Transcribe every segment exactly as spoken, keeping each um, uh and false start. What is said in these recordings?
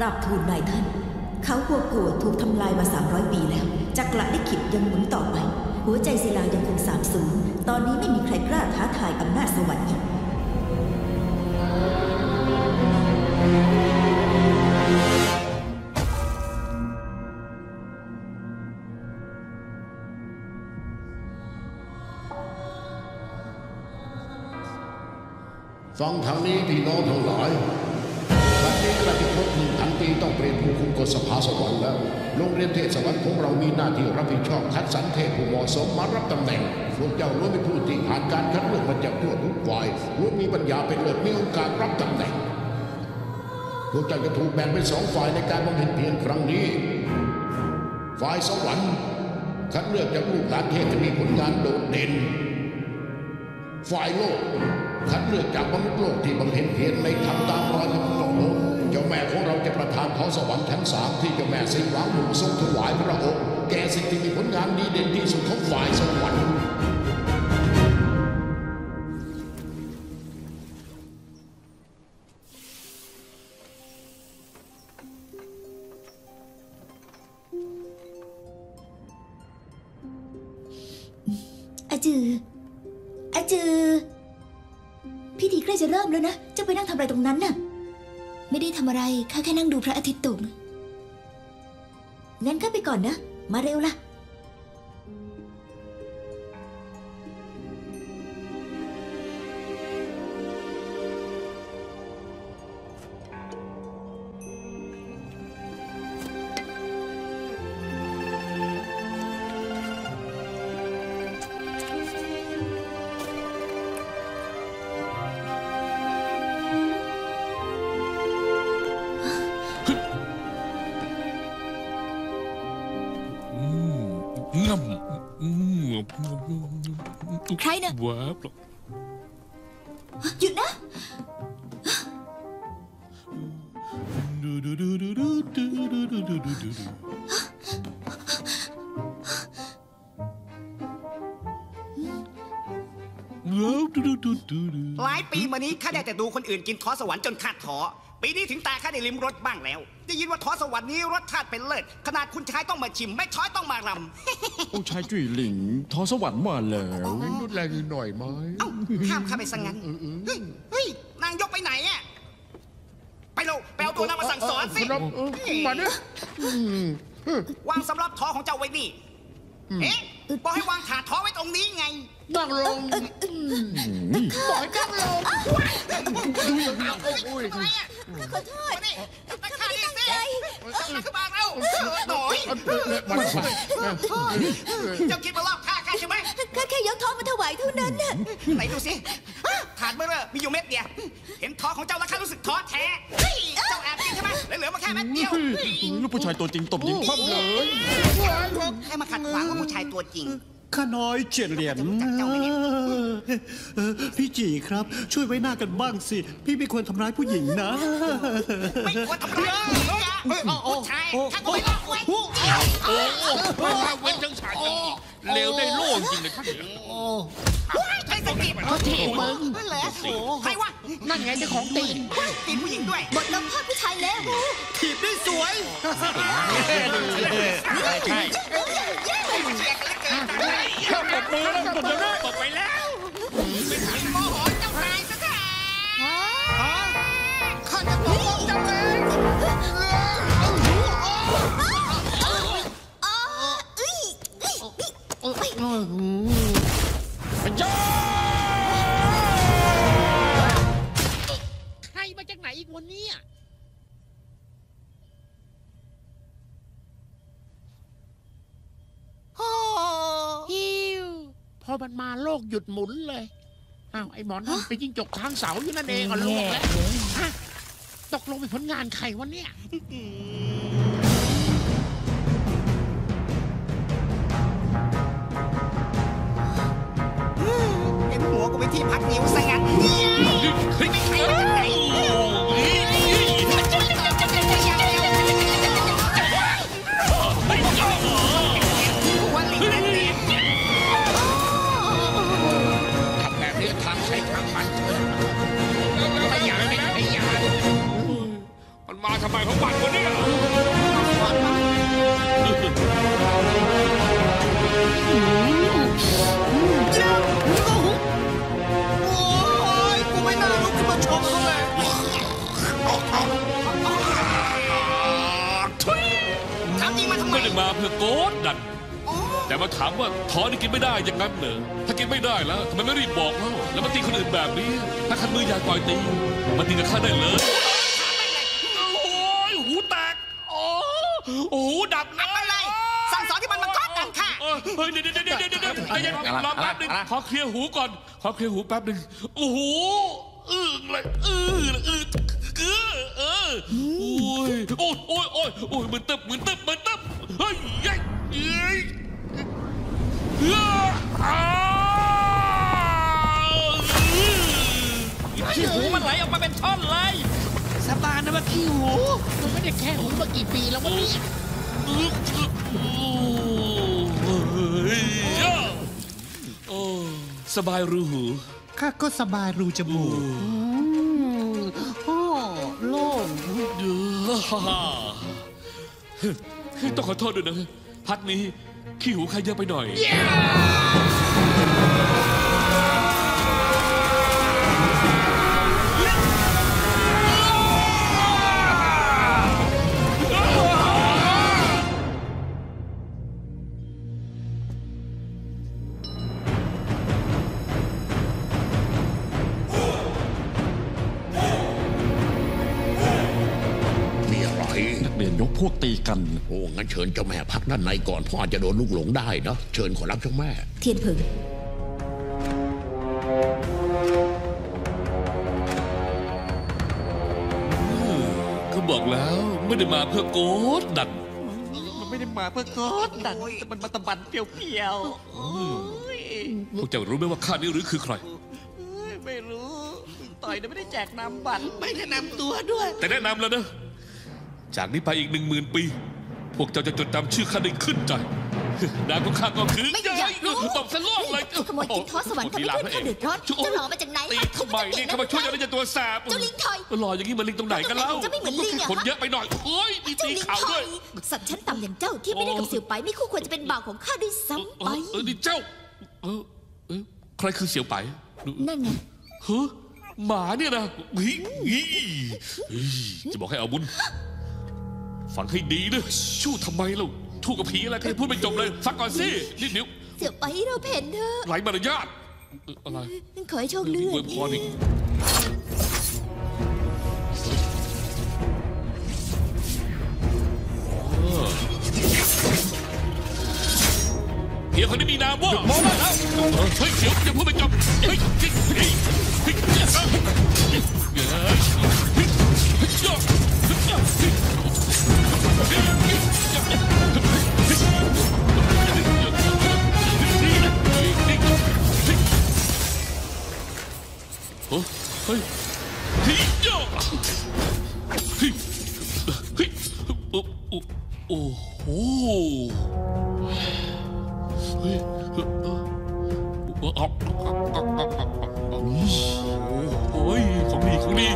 ราบทูลนายท่านเขาหัวโกวถูกทำลายมาสามร้อยปีแล้วจักรลิขิตยังหมุนต่อไปหัวใจศิลายังคงสาบสูญตอนนี้ไม่มีใครกล้าท้าทายอำนาจสวรรค์อีกฟังทางนี้พี่น้องทั้งหลายบัดนี้ราชพฤกษ์ทันทีต้องเปลี่ยนผู้คุมกฎสภาสวรรค์แล้วโรงเรียนเทศสวรรค์ของเรามีหน้าที่รับผิดชอบคัดสรรเทพผู้เหมาะสมมารับตำแหน่งพวกเจ้าล้วนเป็นผู้ที่ผ่านการคัดเลือกมาจากทั่วทุกฝ่ายล้วนมีปัญญาเป็นเลิศมีโอกาสรับตำแหน่งพวกเจ้าจะถูกแบ่งเป็นสองฝ่ายในการบำเพ็ญเพียรครั้งนี้ฝ่ายสวรรค์คัดเลือกจากลูกหลานเทพที่มีผลงานโดดเด่นฝ่ายโลกคัดเลือกจากมนุษย์โลกที่บำเพ็ญเพียรในทำตามรอยของโลกเจ้าแม่ของเราจะประทานท้องสวรรค์ชั้นสามที่เจ้าแม่สิงห์หวังบุกทรงถวายพระองค์แก่สิ่งที่มีผลงานดีเด่นที่สุดของฝ่ายสวรรค์อาจืออาจือพิธีใกล้จะเริ่มแล้วนะจะไปนั่งทำอะไรตรงนั้นน่ะไม่ได้ทำอะไรข้าแค่นั่งดูพระอาทิตย์ตกงั้นข้าไปก่อนนะมาเร็วล่ะใครเนี่ยว้าปลอกหยุดนะหลายปีมานี้ข้าได้แต่ดูคนอื่นกินท้อสวรรค์จนขาดท้อปีนี้ถึงตาข้าได้ลิ้มรสบ้างแล้วได้ยินว่าท้อสวรรค์นี้รสชาติเป็นเลิศขนาดคุณชายต้องมาชิมไม่ช้อยต้องมารำองค์ชายจุ๋ยหลิงท้อสวรรค์มาแล้วรุนแรงหน่อยไหมข้ามข้าไปสังงั้นเฮ้ยนางยกไปไหนอ่ะไปโลไปเอาตัวนางมาสั่งสอนสิมาเนี่ยวางสำรับท้อของเจ้าไว้นี่เอ๊ะบอกให้วางถาดท้อไว้ตรงนี้ไงนั่งลงบอกให้นั่งลงขอโทษข้าไม่ได้ตั้งใจข้ามาแล้วหน่อยเจ้าคิดมาลอบฆ่าข้าใช่ไหมข้าแค่ยกท้องมาถวายเท่านั้นน่ะไหนดูสิถาดเมื่อมีอยู่เม็ดเดียวเห็นท้อของเจ้าแล้วข้ารู้สึกท้อแท้เจ้าแอบกินใช่ไหมเหลือมาแค่เม็ดเดียวลูกผู้ชายตัวจริงตบหญิงคว่ำเลยให้มาขัดขวางว่าผู้ชายตัวจริงข้าน้อยเจียนเหรียญพี่จีครับช่วยไว้หน้ากันบ้างสิพี่ไม่ควรทำร้ายผู้หญิงนะไม่ควรทำร้ายผู้ชายข้าก็ไม่รอดไว้โอ้โหเว้นจังฉันเลวได้โล่จริงเลยท่านใครสกิปเขาถีบมึงเหรอใครวะนั่นไงเจ้าของตีนตีนผู้หญิงด้วยหมดลมพ่อผู้ชายแล้วถีบได้สวยใช่ปบมือแล้วปบมือแล้วปบไปแล้วไม่ถึงโมโหเจ้านายซะแท้ข้าจะปกป้องเจ้าเองใครมาจากไหนอีกวันนี้พอมันมาโลกหยุดหมุนเลยอ้าวไอ้หมอนนั่นไปจิ้งจกทางเสาอยู่นั่นเองอ่ะลูกแล้วตกลงเป็นผลงานใครวะเนี่ยเห็นหัวกูไปที่พักนิ้วซะงั้นไม่ใช่จากไหนมันมาทำไมของบ้านคนนี้แต่มาถามว่าท้อนี่กินไม่ได้อย่างนั้นเหรอถ้ากินไม่ได้แล้วทำไมไม่รีบบอกเล่าแล้วมาตีคนอื่นแบบนี้ถ้าคันมืออยากปล่อยตีมาตีกับข้าได้เลยโอ้ยหูแตกโอ้โหดับเลยอะไรสั่งสอนที่มันมาก้อนกันค่ะเฮ้ยเดี๋ยวเดี๋ยวเดี๋ยวเดี๋ยวเดี๋ยวรอแป๊บนึงขอเคลียร์หูก่อนขอเคลียร์หูแป๊บนึงโอ้โหอื้อเลยอื้ออื้อเออเออโอ้ยโอ้ยโอ้ยโอ้ยโอ้ยมันตึบมันตึบมันตึบเฮ้ยยัยยัยขี้หูมันไหลออกมาเป็นท่อนเลยสบายนะว่าขี้หูมันไม่ได้แค่หูมากี่ปีแล้ววันนี้สบายรูหูข้าก็สบายรูจมูกโอ้โล่งต้องขอโทษด้วยนะพักนี้ขี้หูใครเยอะไปหน่อยยกพวกตีกันโอ้งั้นเชิญเจ้าแม่พักด้านในก่อนพ่ออาจจะโดนลูกหลงได้นะเชิญขอรับเจ้าแม่เทียนเผิงเขาบอกแล้วไม่ได้มาเพื่อโกดดันมันไม่ได้มาเพื่อโกดดันแต่มันมาตะบันเปรี้ยวๆพวกเจ้ารู้ไหมว่าข้านี่หรือคือใครไม่รู้ต่อยแต่ไม่ได้แจกนำบัตรไม่แนะนำตัวด้วยแต่แนะนำแล้วนะจากนี้ไปอีกหนึ่งหมื่นปีพวกเจ้าจะจดจำชื่อข้าได้ขึ้นใจนางของข้าก็คือไม่อยากรู้ตบสลบเลยขโมยกินท้อสวรรค์ทำให้เพื่อนข้าเดือดร้อนเจ้าหล่อมาจากไหนตีทำไมนี่ข้ามาช่วยอะไรจะตัวแสบเจ้าลิงถอยหล่ออย่างนี้มันลิงตรงไหนกันแล้วจะไม่เหมือนลิงคนเยอะไปหน่อยโอ้ยมีตีขาวด้วยสัตว์ชั้นต่ำอย่างเจ้าที่ไม่ได้กับเสี่ยวไปไม่คู่ควรจะเป็นบ่าวของข้าด้วยซ้ำไปเออนี่เจ้าเออเออใครคือเสี่ยวไปนั่นไงเฮ้ยหมาเนี่ยนะจะบอกให้เอาบุญฟังให้ดีนะชู้ทำไมล่ะทู่กับผีอะไรใครพูดไม่จบเลยฟังก่อนสินิดเดียวเสี่ยวไปเราเพ่นเถอะไร้มารยาทอะไรขอให้โชคลื่นอวยพรอีกเฮียคนนี้มีนามว่ามองมาแล้วเฮ้ยเดี๋ยวจะพูดไม่จบเฮ้ยเฮ้ยเฮ้ยเฮ้ยเฮ้ยเฮ้ยเฮ้ยโย่เฮ้ยเฮ้ยโอ้โอ้โอ้โหเฮ้ยโอ้ยของดีของดี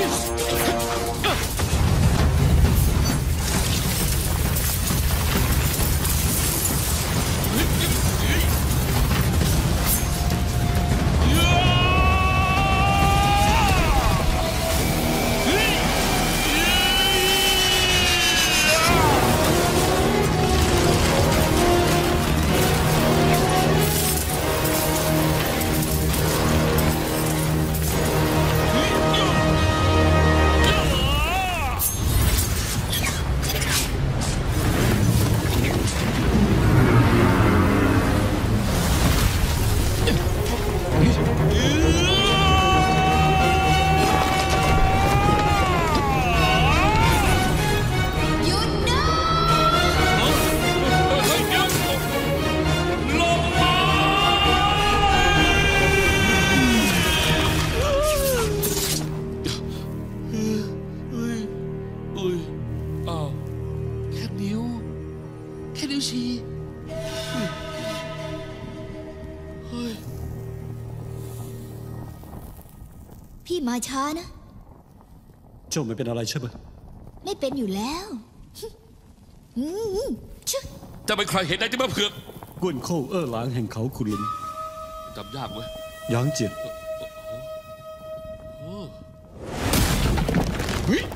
พี่มาช้านะเจ้าไม่เป็นอะไรใช่ไหมไม่เป็นอยู่แล้วจะเป็นใครเห็นได้จะมาเผือกกวนโค้เอ้อหลางแห่งเขาขุนหลุนจำยากเว้ยยางเจียนเฮ้ย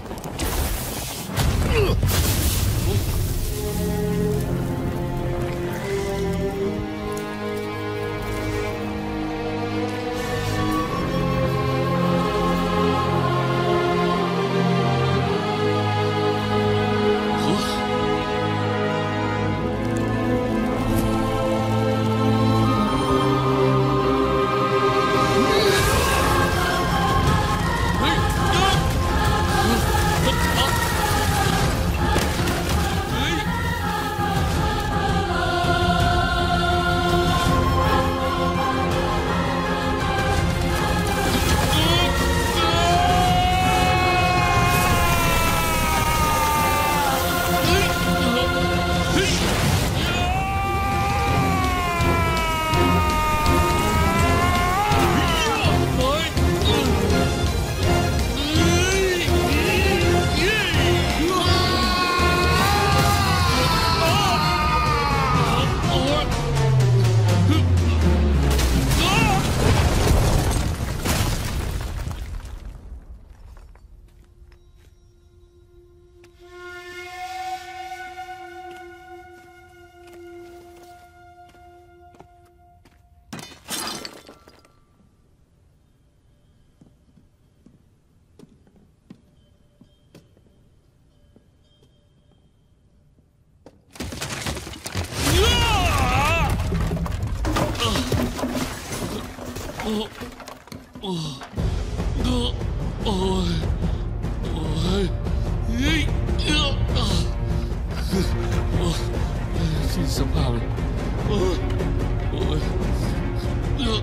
อ้โอ้โอ้โอ้ยโอ้ยเฮ้ยเออโอ้สิ้นสภาพเลยโอ้ยโอ้ยเออ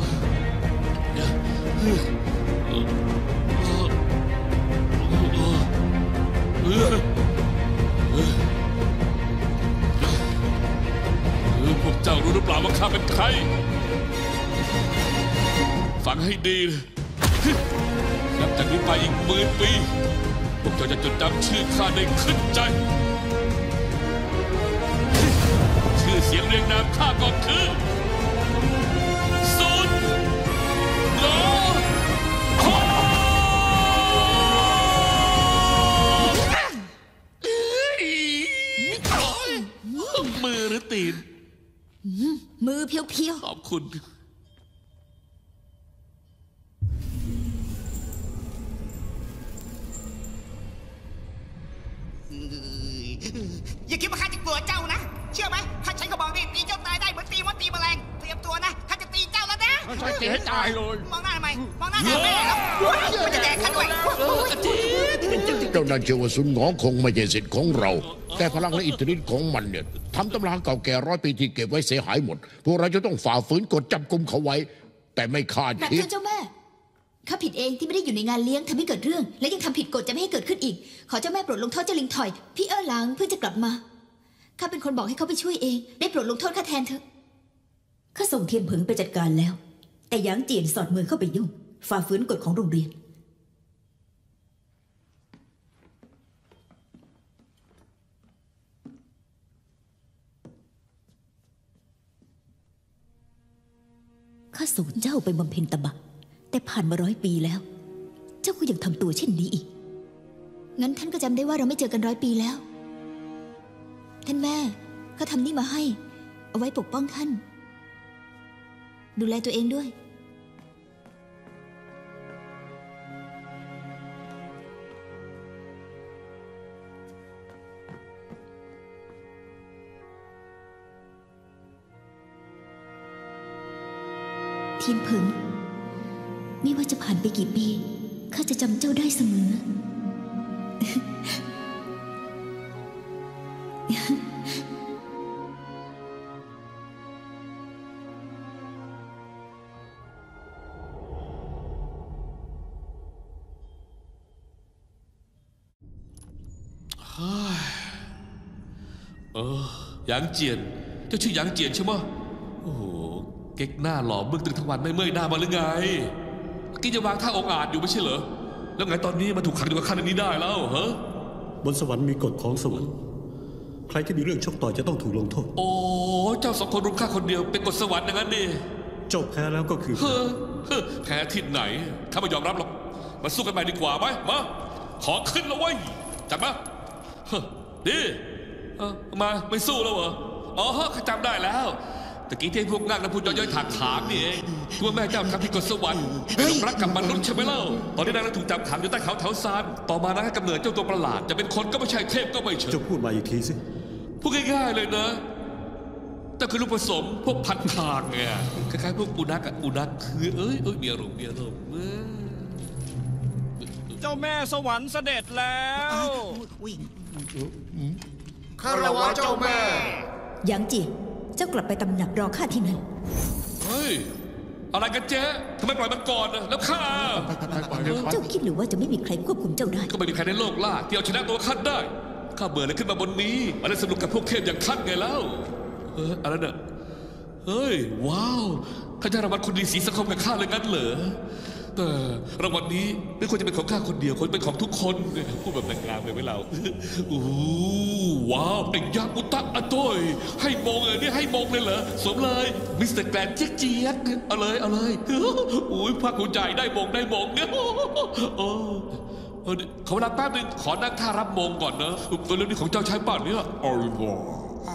เออเออเออพวกเจ้ารู้หรือเปล่าว่าข้าเป็นใครฟังให้ดีนับจากนี้ไปอีกหมื่นปีพวกเจ้าจะจดจำชื่อข้าได้ขึ้นใจชื่อเสียงเรียงนามข้าก็คือสุนโลโคมือหรือตีนมือเพียวๆขอบคุณอย่าคิดว่าข้าจะกลัวเจ้านะเชื่อไหมถ้าฉันก็บอกนี่ตีเจ้าตายได้เหมือนตีมดตีแมลงเตรียมตัวนะข้าจะตีเจ้าแล้วนะใช่ตีให้ตายเลยมองหน้าทำไมมองหน้าทำไมแล้วมันจะแดกข้าด้วยเจ้านั่นเชื่อว่าซุนหงอคงไม่ใช่สิทธิ์ของเราแต่พลังและอิทธิฤทธิ์ของมันเนี่ยทำตำราเก่าแก่ร้อยปีที่เก็บไว้เสียหายหมดพวกเราจะต้องฝ่าฝืนกฎจับกุมเขาไว้แต่ไม่คาดคิดเจ้าแม่ข้าผิดเองที่ไม่ได้อยู่ในงานเลี้ยงทำให้เกิดเรื่องและยังทำผิดกฎจะไม่ให้เกิดขึ้นอีกขอเจ้าแม่โปรดลงโทษเจ้าลิงถอยพี่เอ๋อหลังเพื่อจะกลับมาข้าเป็นคนบอกให้เขาไปช่วยเองได้โปรดลงโทษข้าแทนเถอะข้าส่งเทียนเผิงไปจัดการแล้วแต่หยางเจียนสอดมือเข้าไปยุ่งฝ่าฝืนกฎของโรงเรียนข้าส่งเจ้าไปบำเพ็ญตบะแต่ผ่านมาร้อยปีแล้วเจ้าก็ยังทำตัวเช่นนี้อีกงั้นท่านก็จำได้ว่าเราไม่เจอกันร้อยปีแล้วท่านแม่ข้าทำนี่มาให้เอาไว้ปกป้องท่านดูแลตัวเองด้วยเทียนเผิงไม่ว่าจะผ่านไปกี่ปีข้าจะจำเจ้าได้เสมอเออหยางเจียนเจ้าชื่อหยางเจียนใช่ไหมโอ้โหเก๊กหน้าหล่อเบื้องตึงทั้งวันไม่เมื่อยหน้ามาหรือไงกินจะวางท่าองอาจอยู่ไม่ใช่เหรอแล้วไงตอนนี้มาถูกขังอยู่กับข้าในนี้ได้แล้วเหรอบนสวรรค์มีกฎของสวรรค์ใครที่มีเรื่องชกต่อยจะต้องถูกลงโทษโอ้เจ้าสองคนรุมข้าคนเดียวเป็นกฎสวรรค์อย่างนั้นดิเจ้าแพ้แล้วก็คือเฮ้อแพ้ที่ไหนข้าไม่ยอมรับหรอกมาสู้กันใหม่ดีกว่าไหมมาขอขึ้นแล้วเว้ยจัดมาดิมาไม่สู้แล้วเหรออ๋อข้าจำได้แล้วตะกี้ที่พวกงั่งและพูดย่อยๆถากถามนี่เองว่าแม่เจ้าทำผิดกฎสวรรค์เป็นรักกับมนุษย์ใช่ไหมเล่าตอนนี้นางถูกจับขังอยู่ใต้เขาแถวซานต่อมานะกำเนิดเจ้าตัวประหลาดจะเป็นคนก็ไม่ใช่เทพก็ไม่ใช่จะพูดมาอีกทีสิพูดง่ายๆเลยนะแต่คือลูกผสมพวกพันทางไงคล้ายๆพวกอุนักอุนักคือเอ้ยเอ้ยเมียหลงเมียหลงเจ้าแม่สวรรค์เสด็จแล้วคารวะเจ้าแม่หยางเจียนเจ้ากลับไปตำหนักรอข้าที่นั่นเฮ้ยอะไรกันเจ๊ทำไมปล่อยมันก่อนนะแล้วข้าเจ้าคิดหรือว่าจะไม่มีใครควบคุมเจ้าได้ก็ไม่มีใครในโลกล่าที่เอาชนะตัวข้าได้ข้าเบื่อเลยขึ้นมาบนนี้อะไรสนุกกับพวกเทพอย่างท่านไงแล้วเอออะไรเนี่ยเฮ้ยว้าวข้าจะรางวัลคนดีสีสังคมกับข้าเลยงั้นเหรอแต่รางวัลนี้ไม่ควรจะเป็นของข้าคนเดียวควรเป็นของทุกคนพูดแบบงามเลยไหมเราโอ้ว้าวไอ้ยาอุตะอะโต้ยให้มองเลยนี่ให้มองเลยเหรอสมเลยมิสเตอร์แกรนเจี๊ยกเจี๊ยกเอาเลยเอาเลยโอ้ยภาคภูมิใจได้มองได้มองเนี่ยโอ้ขอเวลาแป๊บนึงขอนั่งท่ารับมงก่อนนะตัวเรื่องนี้ของเจ้าชายป่านเนี่ยอ๋อว้าว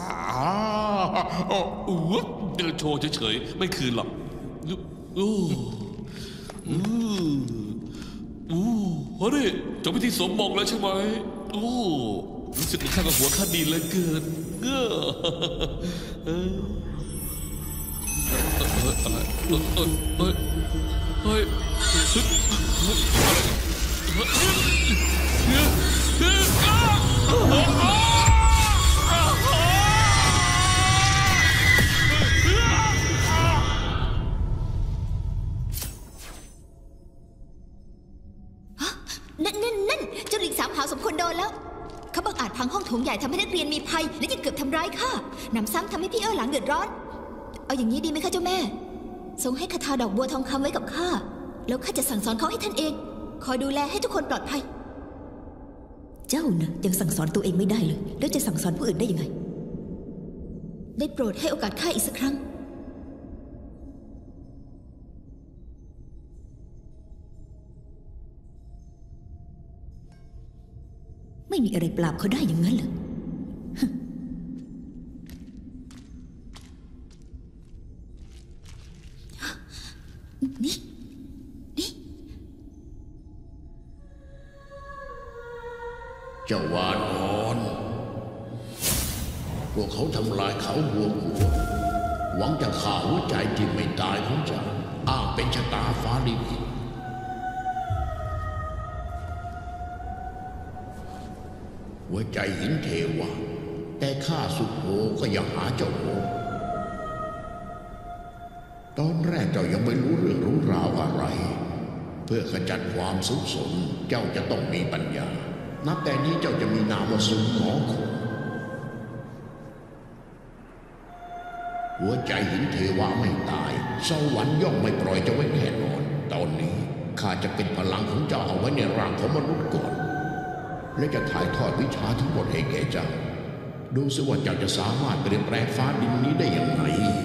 โอ้โหเดินโชว์เฉยๆไม่คืนหรอกโอ้อืออู้เฮ้ยจบพิธีสมมงแล้วใช่ไหมโอ้รู้สึกข้ากับหัวข้าดีเหลือเกินเออเอออะไรเฮ้ยเฮ้ยนั่นนั่นนั่นเจ้าลิงสามหาวสมควรโดนแล้วเขาบังอาจพังห้องโถงใหญ่ทำให้นักเรียนมีภัยและยังเกือบทำร้ายข้าหนำซ้ำทำให้พี่เอ๋อหลังเดือดร้อนเอาอย่างนี้ดีไหมคะเจ้าแม่ทรงให้คาถาดอกบัวทองคำไว้กับข้าแล้วข้าจะสั่งสอนเขาให้ท่านเองคอยดูแลให้ทุกคนปลอดภัยเจ้านะยังสั่งสอนตัวเองไม่ได้เลยแล้วจะสั่งสอนผู้อื่นได้ยังไงได้โปรดให้โอกาสข้าอีกสักครั้งไม่มีอะไรปราบเขาได้อย่างนั้นเหรอนี่นี่เจ้าวานอนพวกเขาทำลายเขาบัวหัวหวังจะฆ่าหัวใจที่ไม่ตายของเจ้าอ้างเป็นชะตาฟ้าลิขิตหัวใจหินเทวะแต่ข้าสุดโหก็ยังหาเจ้าโหตอนแรกเจ้ายังไม่รู้เรื่องรู้ราวอะไรเพื่อขจัดความสุขสนเจ้าจะต้องมีปัญญานับแต่นี้เจ้าจะมีนามว่าสุนหมอคงหัวใจหินเทวะไม่ตายสวรรค์ย่อมไม่ปล่อยเจ้าไว้แน่นอนตอนนี้ข้าจะเป็นพลังของเจ้าเอาไว้ในร่างของมนุษย์ก่อนและจะถ่ายทอดวิชาทั้งหมดให้แก่เจ้าดูสิว่าเจ้าจะสามารถเปลี่ยนแปลงฟ้าดินนี้ได้อย่างไร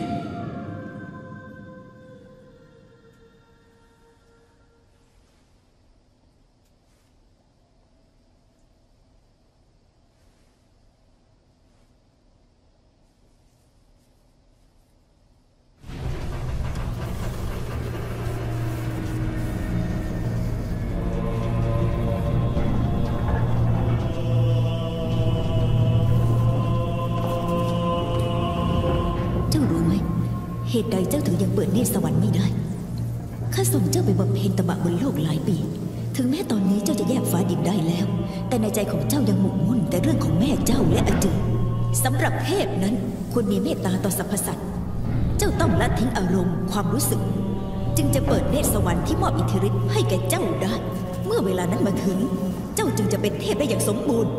เหตุใดเจ้าถึงยังเปิดเนตรสวรรค์ไม่ได้ข้าส่งเจ้าไปบำเพ็ญตบะบนโลกหลายปีถึงแม้ตอนนี้เจ้าจะแยกฟ้าดินได้แล้วแต่ในใจของเจ้ายังหมกมุ่นแต่เรื่องของแม่เจ้าและอาจือสำหรับเทพนั้นควรมีเมตตาต่อสรรพสัตว์เจ้าต้องละทิ้งอารมณ์ความรู้สึกจึงจะเปิดเนตรสวรรค์ที่มอบอิทธิฤทธิ์ให้แก่เจ้าได้เมื่อเวลานั้นมาถึงเจ้าจึงจะเป็นเทพได้อย่างสมบูรณ์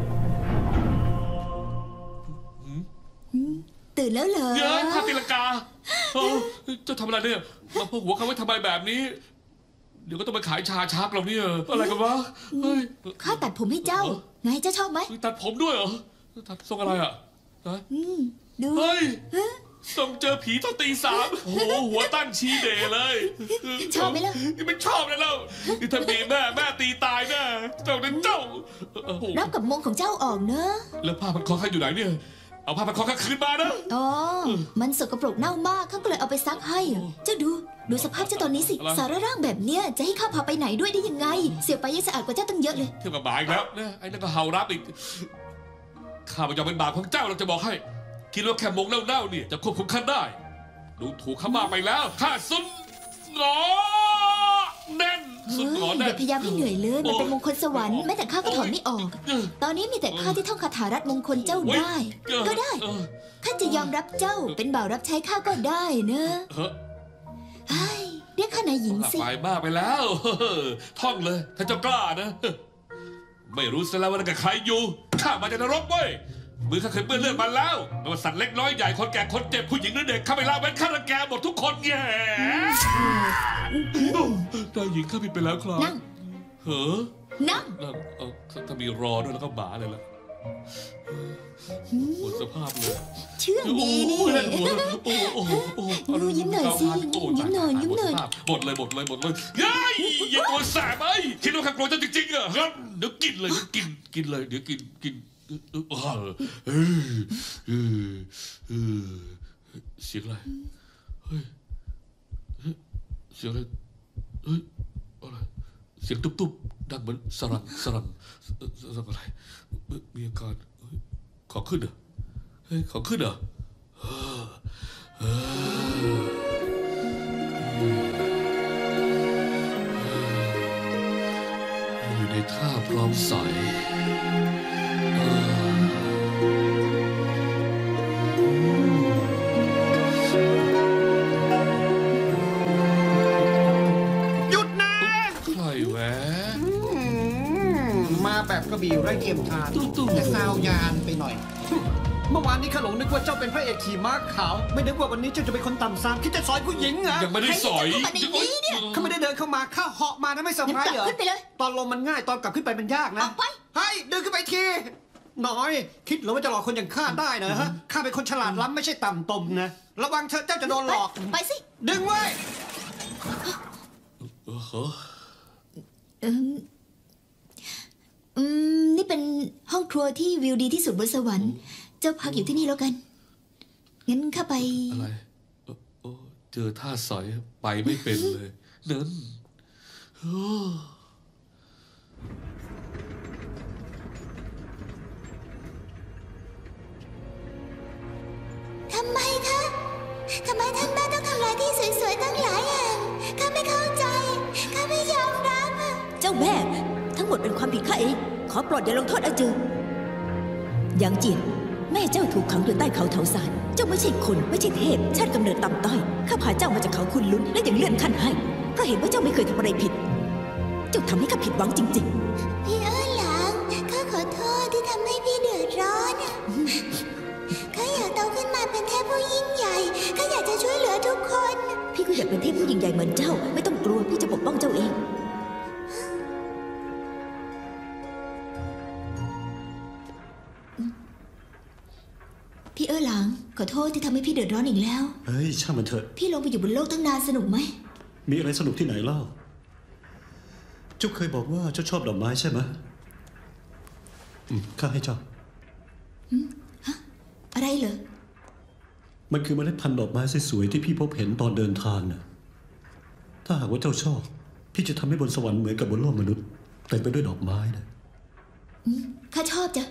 ตื่นแล้วเหรอเยอะข้าตีลังกาเจ้าทำอะไรเนี่ยมาพกหัวเขาไว้ทำไมแบบนี้เดี๋ยวก็ต้องไปขายชาชักเราเนี่ยอะไรกันวะข้าตัดผมให้เจ้าไงเจ้าชอบไหมตัดผมด้วยเหรอตัดทรงอะไรอ่ะดูเฮ้ยทรงเจอผีตอนตีสามโอ้โหหัวตั้งชี้เดเลยชอบไหมล่ะไม่ชอบเลยแล้วถ้ามีแม่แม่ตีตายแน่เจ้าเป็นเจ้ารับกับมงของเจ้าออกเนอะแล้วผ้าพันคอข้าอยู่ไหนเนี่ยเอาผ้าพันคอข้าคืนมานะอ๋อมันสกปรกเน่ามากข้าก็เลยเอาไปซักให้เจ้าดูดูสภาพเจ้าตอนนี้สิสารร่างแบบเนี้ยจะให้ข้าพาไปไหนด้วยได้ยังไงเสียไปยังสะอาดกว่าเจ้าตั้งเยอะเลยเทียบกับบ่ายแล้วเนี่ยไอ้นั่นก็เห่ารับอีกข้าไม่ยอมเป็นบาปของเจ้าเราจะบอกให้คิดว่าแค่มงเน่าๆเนี่ยจะควบคุมข้าได้ดูถูกข้ามากไปแล้วข้าสุดหงอแน่นสุดหงอแน่นอย่าพยายามให้เหนื่อยเลยมันเป็นมงคลสวรรค์แม้แต่ข้าก็ถอนไม่ออกตอนนี้มีแต่ข้าที่ท่องคาถารัตมงคลเจ้าได้ก็ได้ข้าจะยอมรับเจ้าเป็นบ่าวรับใช้ข้าก็ได้เนอะเฮ้ยเรียกข้านายหญิงสิไปบ้าไปแล้วท่องเลยถ้าเจ้ากล้านะไม่รู้ซะแล้วว่ากับใครอยู่ข้ามาจากนรกเว้ยมือข้าเคยเปื้อนเลือดมาแล้วไม่ว่าสัตว์เล็กน้อยใหญ่คนแก่คนเจ็บผู้หญิงหรือเด็กข้าไม่ละเว้นข้ารังแกหมดทุกคนแง่นายหญิงข้าผิดไปแล้วครับนั่งเฮ้อนั่งถ้ามีรอด้วยแล้วก็หมาเลยล่ะหมดสภาพเลยเชื่อดีนี่ดูยิ้มหน่อยสิยิ้มหน่อยยิ้มหน่อยหมดเลยหมดเลยหมดเลยยัยอย่าตัวแสบไอ้คิดว่าข้ากลัวเจ้าจริงๆเหรอครับเดี๋ยวกินเลยกินกินเลยเดี๋ยวกินกินเสียงอะไรเฮ้ยเสียงอะไรเฮ้ยอะไรเสียงตุ๊บๆดังเหมือนสรังสรังสรังอะไรมีอาการขอขึ้นเหรอเฮ้ยขอขึ้นเหรอลองใสเออหยุดนะใครแหวะมาแบบกระบี่ไร้เทียมทานแต่ซาวยานไปหน่อย เมื่อวานนี้ข้าหลงนึกว่าเจ้าเป็นพระเอกขี่ม้าขาวไม่นึกว่าวันนี้เจ้าจะเป็นคนต่ำซามคิดจะสอยผู้หญิงเหรอยังไม่ได้สอยใครจะเข้ามาในนี้เนี่ยเขาไม่ได้เดินเข้ามาข้าเหาะมานะไม่เซอร์ไพรส์เหรองั้นกลับขึ้นไปเลยตอนลงมันง่ายตอนกลับขึ้นไปมันยากนะออกไปเฮ้ยเดินขึ้นไปทีน้อย คิดหรือว่าจะหลอกคนอย่างข้าได้นะฮะข้าเป็นคนฉลาดล้ำไม่ใช่ต่ำตมนะระวังเถอะเจ้าจะโดนหลอกไปสิดึงไว้เออเหรออืมอืมนี่เป็นห้องครัวที่วิวดีที่สุดบนสวรรค์ เจ้าพักอยู่ที่นี่แล้วกัน งั้นข้าไปอะไรเออโอ้เจอท่าสอยไปไม่เป็นเลยนั่นโอ้ทำไมคะ ทำไมท่านแม่ต้องทำลายที่สวยๆตั้งหลายแห่งข้าไม่เข้าใจ ข้าไม่ยอมรับเจ้าแม่ ทั้งหมดเป็นความผิดข้าเอง ขอโปรดอย่าลงโทษอาจือหยางเจียนแม่เจ้าถูกขังอยู่ใต้เขาเถาซานเจ้าไม่ใช่คนไม่ใช่เทพชาติกำเนิดต่ำต้อยข้าพาเจ้ามาจากเขาคุณลุ้นและยังเลื่อนขั้นให้เพราะเห็นว่าเจ้าไม่เคยทำอะไรผิด เจ้าทำให้ข้าผิดหวังจริงๆพี่เอ๋หลางข้าขอโทษที่ทำให้พี่เดือดร้อนข้าอยากโตขึ้นมาเป็นเทพผู้ยิ่งใหญ่ข้าอยากจะช่วยเหลือทุกคน พี่ก็อยากเป็นเทพผู้ยิ่งใหญ่เหมือนเจ้า ไม่ต้องกลัวพี่จะปกป้องเจ้าเองพี่เอ๋หลางขอโทษที่ทำให้พี่เดือดร้อนอีกแล้วเฮ้ยช่างมันเถอะพี่ลงไปอยู่บนโลกตั้งนานสนุกไหมมีอะไรสนุกที่ไหนเล่า เจ้าเคยบอกว่าเจ้าชอบดอกไม้ใช่ไหมอืมข้าให้เจ้าอะไรเหรอมันคือเมล็ดพันธุ์ดอกไม้สวยๆที่พี่พบเห็นตอนเดินทางน่ะ ถ้าหากว่าเจ้าชอบ พี่จะทำให้บนสวรรค์เหมือนกับบนโลกมนุษย์เต็มไปด้วยดอกไม้นะข้าชอบจ้ะ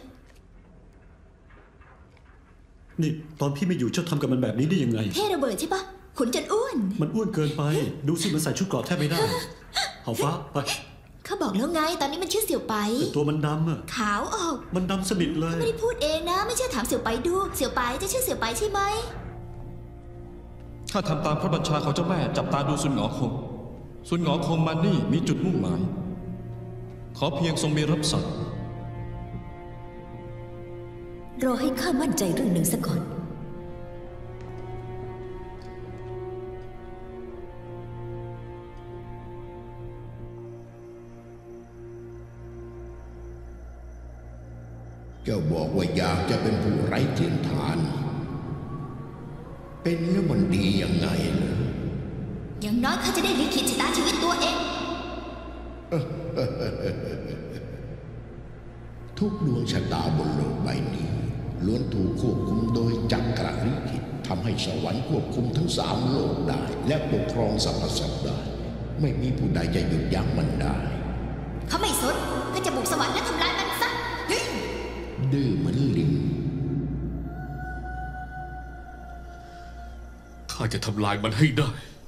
นี่ตอนพี่ไม่อยู่เจ้าทำกับมันแบบนี้ได้ยังไงเท่ระเบิดใช่ปะขุนจนอ้วนมันอ้วนเกินไป ดูสิมันใส่ชุดเกราะแทบไม่ได้หาฟ้าไปข้าบอกแล้วไง ตอนนี้มันชื่อเสี่ยวไปแต่ตัวมันดำอ่ะขาวออกมันดำสนิทเลยไม่ได้พูดเองนะ ไม่เชื่อถามเสี่ยวไปดู เสี่ยวไปจะชื่อเสี่ยวไปใช่ไหมข้าทำตามพระบัญชาของเจ้าแม่จับตาดูซุนหงอคงซุนหงอคงมานี่มีจุดมุ่งหมาย ขอเพียงทรงมีรับสั่งรอให้ข้ามั่นใจเรื่องหนึ่งซะก่อนเจ้าบอกว่าอยากจะเป็นผู้ไร้เทียมทาน เป็นแล้วมันดียังไงเหรออย่างน้อยข้าจะได้ลิขิตชะตาชีวิตตัวเองทุกดวงชะตาบนโลกใบนี้ล้วนถูกควบคุมโดยจักรลิขิตทำให้สวรรค์ควบคุมทั้งสามโลกได้ และปกครองสรรพสัตว์ได้ ไม่มีผู้ใดจะหยุดยั้งมันได้เขาไม่สนข้าจะบุกสวรรค์และทำลายมันซะเฮ้ยดื้อเหมือนลิงข้าจะทำลายมันให้ได้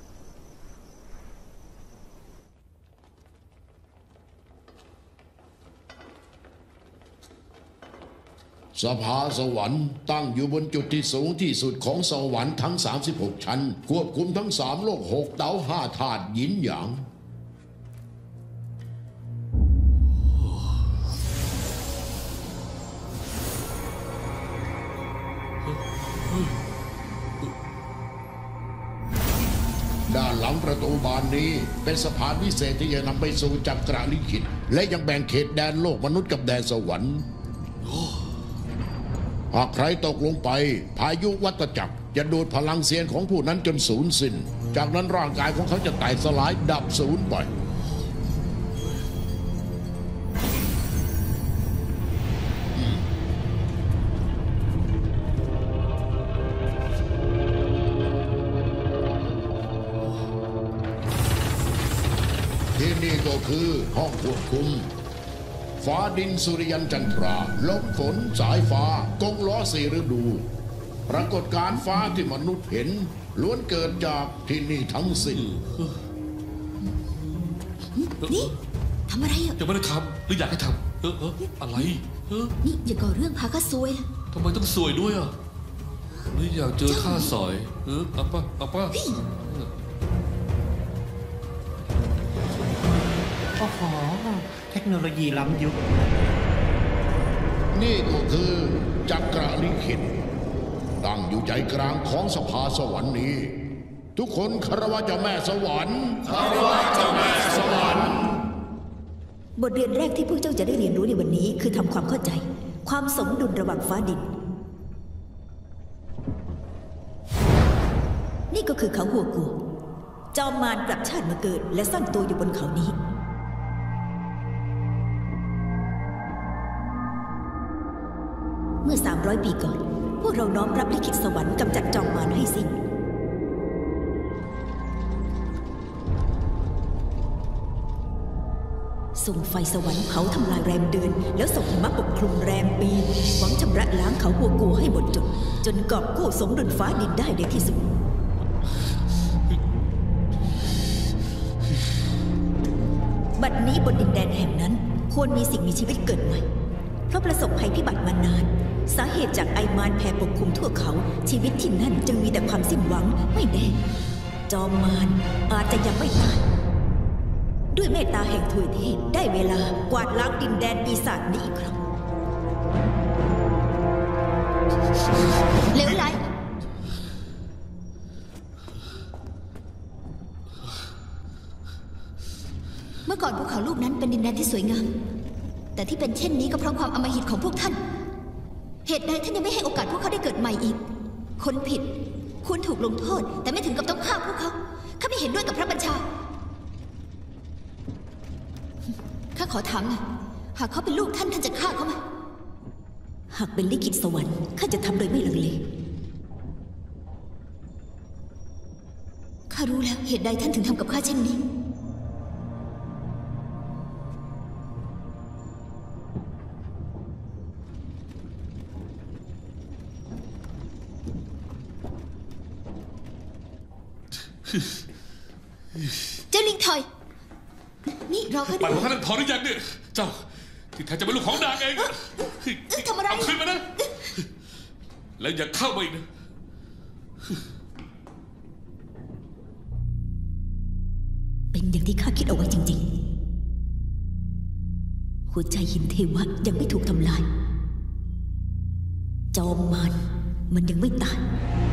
สภาสวรรค์ตั้งอยู่บนจุดที่สูงที่สุดของสวรรค์ทั้งสามสิบหกชั้นควบคุมทั้งสามโลกหกเต๋าห้าธาตุหยินหยางด้านหลังประตูบานนี้เป็นสะพานพิเศษที่จะนำไปสู่จักรลิขิตและยังแบ่งเขตแดนโลกมนุษย์กับแดนสวรรค์หากใครตกลงไปพายุวัฏจักรจะดูดพลังเสียงของผู้นั้นจนสูญสิ้นจากนั้นร่างกายของเขาจะแตกสลายดับสูญไปที่นี่ก็คือห้องควบคุมฟ้าดินสุริยันจันทราลมฝนสายฟ้ากงล้อสี่ฤดูปรากฏการณ์ฟ้าที่มนุษย์เห็นล้วนเกิดจากที่นี่ทั้งสิ้นนี่ทำอะไรอ่ะยังไม่ได้ทำหรืออยากให้ทเออเอออะไรเออนี่อย่าก่อเรื่องพาข้าซวยนะทำไมต้องสวยด้วยอ่ะหรืออยากเจอข้าสอยเออเอาป่ะเอาป่ะโอ้โห เทคโนโลยีล้ำยุคนี่ก็คือจักรลิขิตตั้งอยู่ใจกลางของสภาสวรรค์นี้ ทุกคนคารวะเจ้าแม่สวรรค์คารวะเจ้าแม่สวรรค์บทเรียนแรกที่พวกเจ้าจะได้เรียนรู้ในวันนี้คือทำความเข้าใจ ความสมดุลระหว่างฟ้าดิน นี่ก็คือเขาหัวกูจอมมารกลับชาติมาเกิดและซ่อนตัวอยู่บนเขานี้ เมื่อสามร้อยปีก่อน พวกเราน้อมรับลิขิตสวรรค์กำจัดจอมมารให้สิ้นส่งไฟสวรรค์เผาทำลายแรมเดือนแล้วส่งหิมะปกคลุมแรมปีหวังชำระล้างเขาหัวกูให้หมดจดจนกอบกู้สมดุลฟ้าดินได้ในที่สุดบัดนี้บนดินแดนแห่งนั้นควรมีสิ่งมีชีวิตเกิดใหม่เพราะประสบภัยพิบัติมานานสาเหตุจากไอมารแผ่ปกคลุมทั่วเขาชีวิตที่นั่นจึงมีแต่ความสิ้นหวังไม่แน่จอมมารอาจจะยังไม่ตายด้วยเมตตาแห่งทวยเทพได้เวลากวาดล้างดินแดนปีศาจนี้อีกครั้งเหลวไหลเมื่อก่อนภูเขาลูกนั้นเป็นดินแดนที่สวยงามแต่ที่เป็นเช่นนี้ก็เพราะความอำมหิตของพวกท่านเหตุใดท่านยังไม่ให้โอกาสพวกเขาได้เกิดใหม่อีกคนผิดควรถูกลงโทษแต่ไม่ถึงกับต้องฆ่าพวกเขาข้าไม่เห็นด้วยกับพระบัญชาข้าขอถามหน่อยหากเขาเป็นลูกท่านท่านจะฆ่าเขาไหมหากเป็นลิขิตสวรรค์ข้าจะทำโดยไม่ลังเลข้ารู้แล้วเหตุใดท่านถึงทำกับข้าเช่นนี้เจ้าลิงถอยนี่รอข้าไปด้วยของข้านั่งถอนหรือยังเนี่ยเจ้าที่แท้จะเป็นลูกของนางเองทำอะไรเอาขึ้นมานะแล้วอย่าเข้ามาอีกนะเป็นอย่างที่ข้าคิดเอาไว้จริงๆหัวใจหินเทวะยังไม่ถูกทำลายจอมมารมันยังไม่ตาย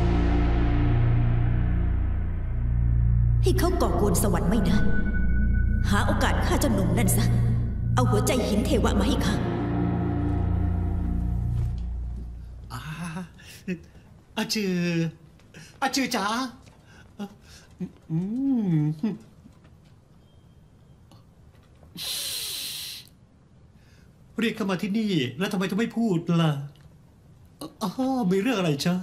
ให้เขาก่อกวนสวรรค์ไม่ได้หาโอกาสฆ่าเจ้าหนุ่มนั่นซะเอาหัวใจหินเทวะมาให้ข้าอาจืออาจือจ๋าอืมเรียกเข้ามาที่นี่แล้วทำไมถึงไม่พูดล่ะอ๋อมีเรื่องอะไรจ๊ะ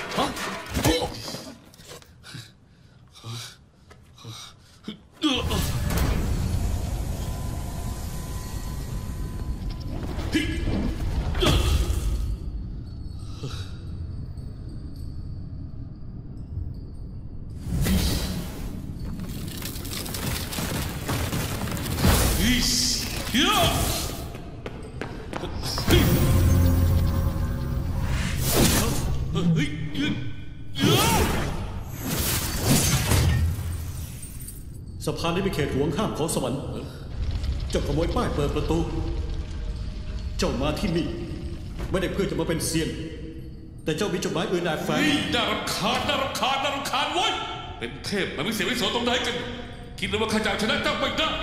สะพานนี้เป็นเขตห่วงห้ามของสวรรค์เจ้าขโมยป้ายเปิดประตูเจ้ามาที่นี่ไม่ได้เพื่อจะมาเป็นเซียนแต่เจ้ามีจดหมายอื่นแอบแฝงน่ารำคาญน่ารำคาญน่ารำคาญเว้ยเป็นเทพมันไม่เสียไม่สนตรงไหนกันคิดเลยว่าข้าจะชนะเจ้าไม่ได้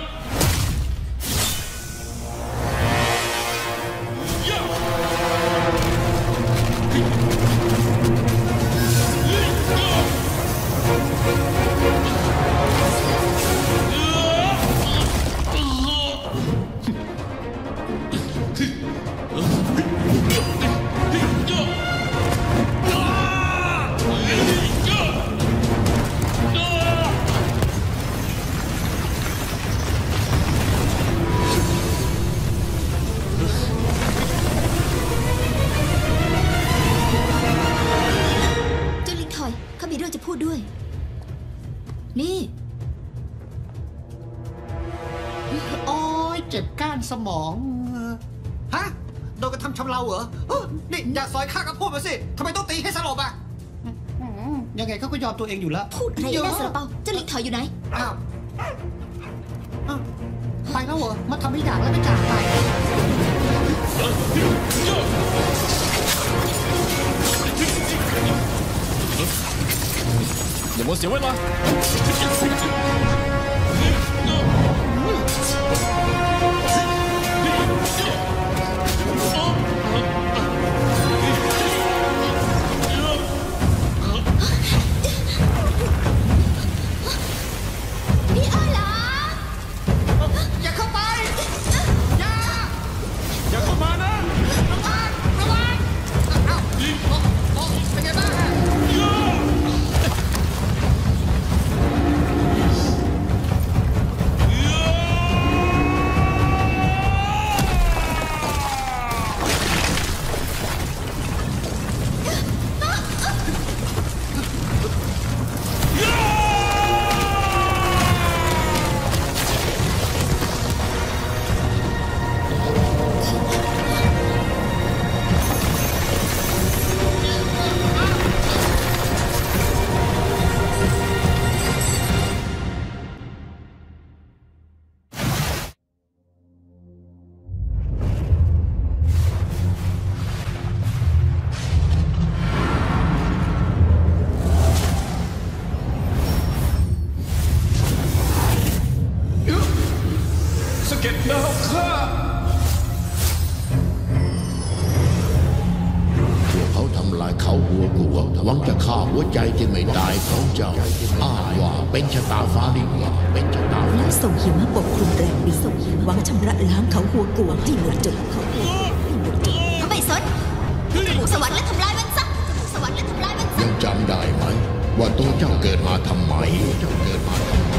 สมองโดนกระทำชำเราเหรอเอ้อนี่อย่าซอยข้ากับพูดมาสิทำไมต้องตีให้สลบอ่ะอืมยังไงเขาก็ยอมตัวเองอยู่แล้วพูดอะไรนะซาลาเปาเจ้าลิงถอยอยู่ไหนอ้าวอ้าวไปแล้วเหรอมาทำไม่อยากแล้วไม่จากไปอย่ามัวเสียเวลาพี่อ้อหลาอย่าเข้าไปอย่าอย่าเข้ามานะระวังระวังอ้าวมองมองเป็นไงบ้างอะสะเก็ดดาวข้าพวกเขาทำลายเขาหัวกลัวหวังจะฆ่าหัวใจที่ไม่ตายของเจ้าอ้างว่าเป็นชะตาฟ้าลิขิตเป็นชะตาฟ้าแล้วส่งหิมะปกคลุมแรงดีส่งหิมะหวังชำระล้างเขาหัวกวงให้หมดจดเขาหัวกวงให้หมดจดเขาไม่สนจมูกสวรรค์และทำลายมันซะจมูกสวรรค์และทำลายมันซะยังจำได้ไหมว่าตัวเจ้าเกิดมาทำไมเจ้าเกิดมาทำไม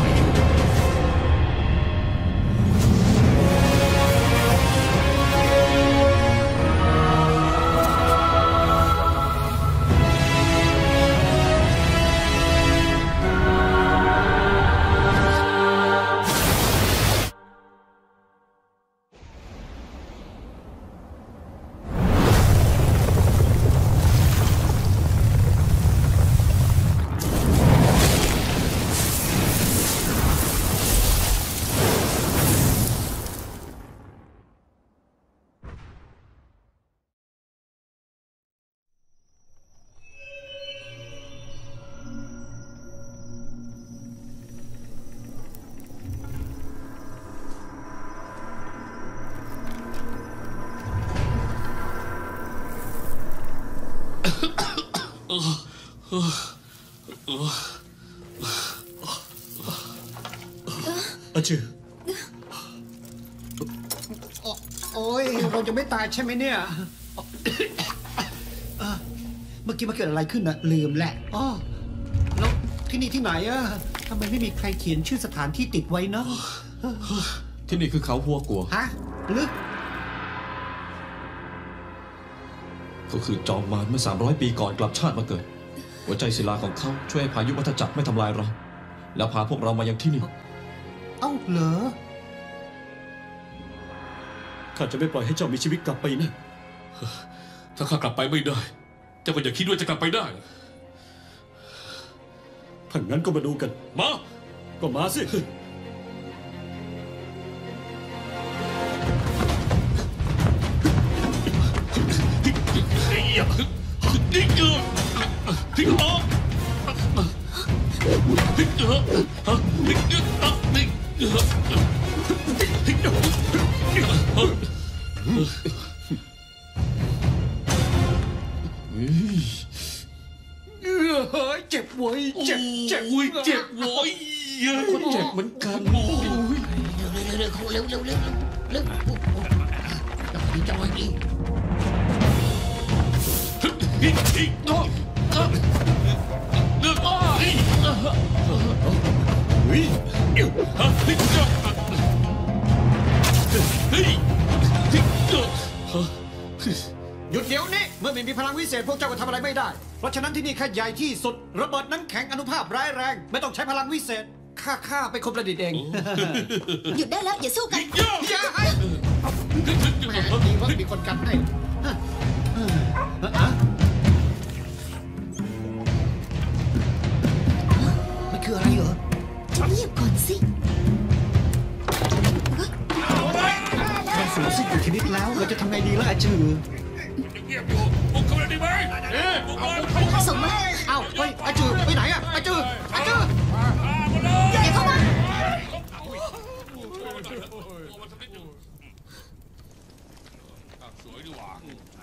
อาจือโอ้ยเราจะไม่ตายใช่ไหมเนี่ยเอ่อเมื่อกี้มันเกิดอะไรขึ้นนะลืมแหละอ๋อแล้วที่นี่ที่ไหนอะทำไมไม่มีใครเขียนชื่อสถานที่ติดไว้เนาะที่นี่คือเขาหัวกัวฮะลึกก็คือจอมมารเมื่อสามร้อยปีก่อนกลับชาติมาเกิด หัวใจศิลาของเขาช่วยให้พายุวัฏจักรไม่ทำลายเรา แล้วพาพวกเรามายังที่นี่เอ้าเหรอข้าจะไม่ปล่อยให้เจ้ามีชีวิตกลับไปนะถ้าข้ากลับไปไม่ได้ เจ้าก็อย่าคิดว่าจะกลับไปได้ถ้างั้นก็มาดูกันมาก็มาสินี่เกือบทิ้งออกทิ้งเกือบทิ้งเกือบทิ้งเกือบทิ้งเกือบเฮ้ยเจ็บเว้ยเจ็บเจ็บโอ้ยเจ็บโว้ยคนเจ็บเหมือนกันเร็วเร็วเร็วเร็วเร็วเร็วจังหวะนี้จังหวะนี้อีกอีกเนาะเลือกอ้าอีกเฮ้ยฮะทิ้งเกือบเฮ้ยทิ้งเกือบหยุดเดี๋ยวนี้เมื่อไม่มีพลังวิเศษพวกเจ้าก็ทำอะไรไม่ได้ เพราะฉะนั้นที่นี่ข้าใหญ่ที่สุดระเบิดน้ำแข็งอนุภาพร้ายแรง ไม่ต้องใช้พลังวิเศษข้าข้าเป็นคนประดิษฐ์เองหยุดได้แล้วอย่าสู้กันอย่าให้แหมดีว่ามีคนกันให้ฮะเออเอออะมันคืออะไรเหรอจะเงียบก่อนสิเราสูญสิ้นอยู่ชนิดแล้วเราจะทำไงดีล่ะอาจือเงียบอยู่บุกเข้ามาได้ไหมเอ๊ะบุกมาบุกเข้าส่งมาเอ้าเฮ้ยอาจือไปไหนอะอาจืออาจืออย่าเข้ามาสวยดีว่ะ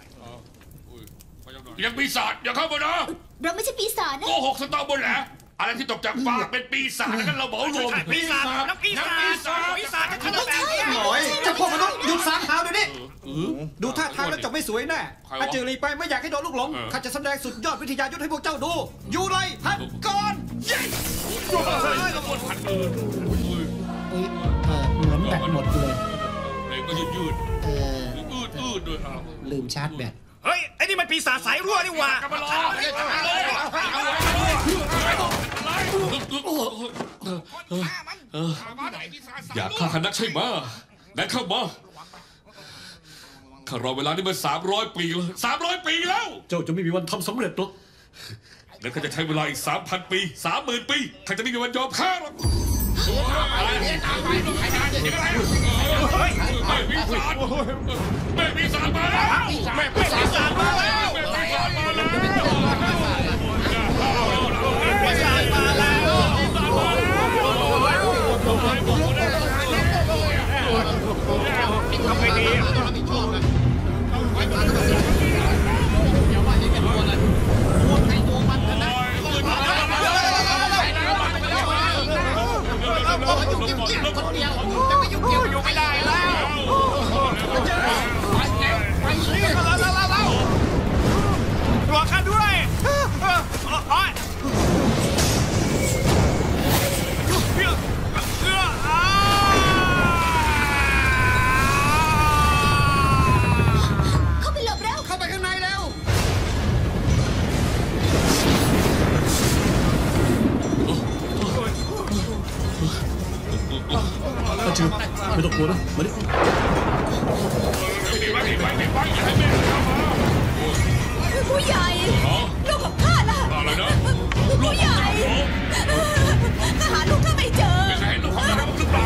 ยังปีศาจอย่าเข้ามานะเราไม่ใช่ปีศาจนะโกหกสตอร์บนแหละอะไรที่ตกจากฟ้าเป็นปีศาจกันเราเหมารวมปีศาจนักปีศาจปีศาจจะทำแบบนี้หน่อยเจ้าพวกมนุษย์หยุดสามเท้าเดี๋ยวนี้ดูท่าทางแล้วจบไม่สวยแน่อาจือหลีไปไม่อยากให้โดนลูกหลงข้าจะแสดงสุดยอดวิทยายุทธให้พวกเจ้าดู อยู่เลยพัดก่อนเย้เราหมดพันเออเอ้ยเออเหมือนแบตหมดเลยเพลงก็ยืดยืดเออยืดยืดด้วยอ่ะลืมชาร์จแบตเฮ้ยไอ้นี่มันปีศาจสายรั่วนี่หว่ากลับมาล้ออยากฆ่าคณะใช่ไหมงั้นเข้ามาข้ารอเวลานี้มาสามร้อยปีแล้วสามร้อยปีแล้วเจ้าจะไม่มีวันทำสำเร็จหรอกงั้นข้าจะใช้เวลาอีกสามพันปีสามหมื่นปีข้าจะไม่มีวันยอมข้าหรอกไม่มีสารไม่มีสารมาแล้วไม่มีสารมาแล้วไม่มีสารมาแล้วไม่มีสารมาแล้วทำไงดีอยู่ไม่ได้แล้วไปสิรอข้าด้วยเฮ้ยเข้าไปหลบแล้วเข้าไปข้างในแล้วอาจือไม่ต้องกลัวนะมาดิผู้ใหญ่ลูกของข้าล่ะอะไรนะผู้ใหญ่ข้าหาลูกข้าไม่เจอจะให้ลูกของเราหรือเปล่า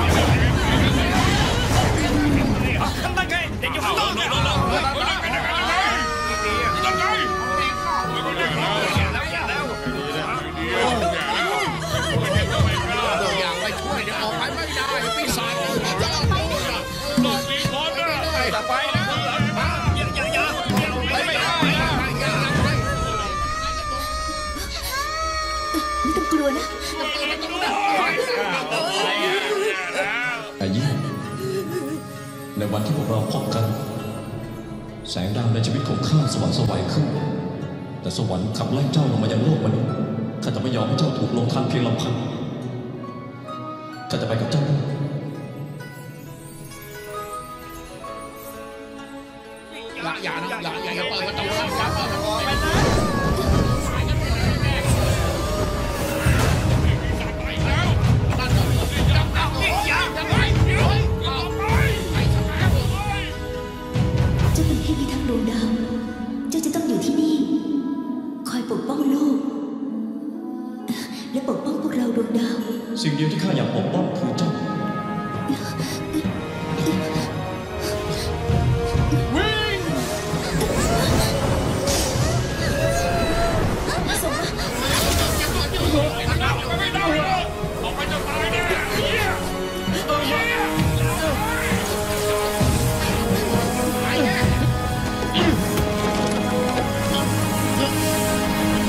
นั่นไงเด็กอยู่ข้างนอกเนี่ยนั่นไงอยากไปช่วยเดี๋ยวออกไปไม่ได้ปีศาจหลบมีคนนะต่อไปนะอย่าอย่าอย่าไม่ได้ไม่ต้องกลัวนะไอ้ยิ่งในวันที่พวกเราพบกัน แสงดาวในชีวิตของข้าสว่างไสวขึ้น แต่สวรรค์ขับไล่เจ้าลงมายังโลกมนุษย์ข้าจะไม่ยอมให้เจ้าถูกลงทันเพียงลำพังข้าจะไปกับเจ้าอย่าอย่านะอย่าอย่าเปิดประตูอย่าเปิดประตูเจ้าเป็นเทพพิทักษ์ดวงดาว เจ้าจะต้องอยู่ที่นี่ คอยปกป้องโลก และปกป้องพวกเราดวงดาวสิ่งเดียวที่ข้าอยากปกป้องคือเจ้า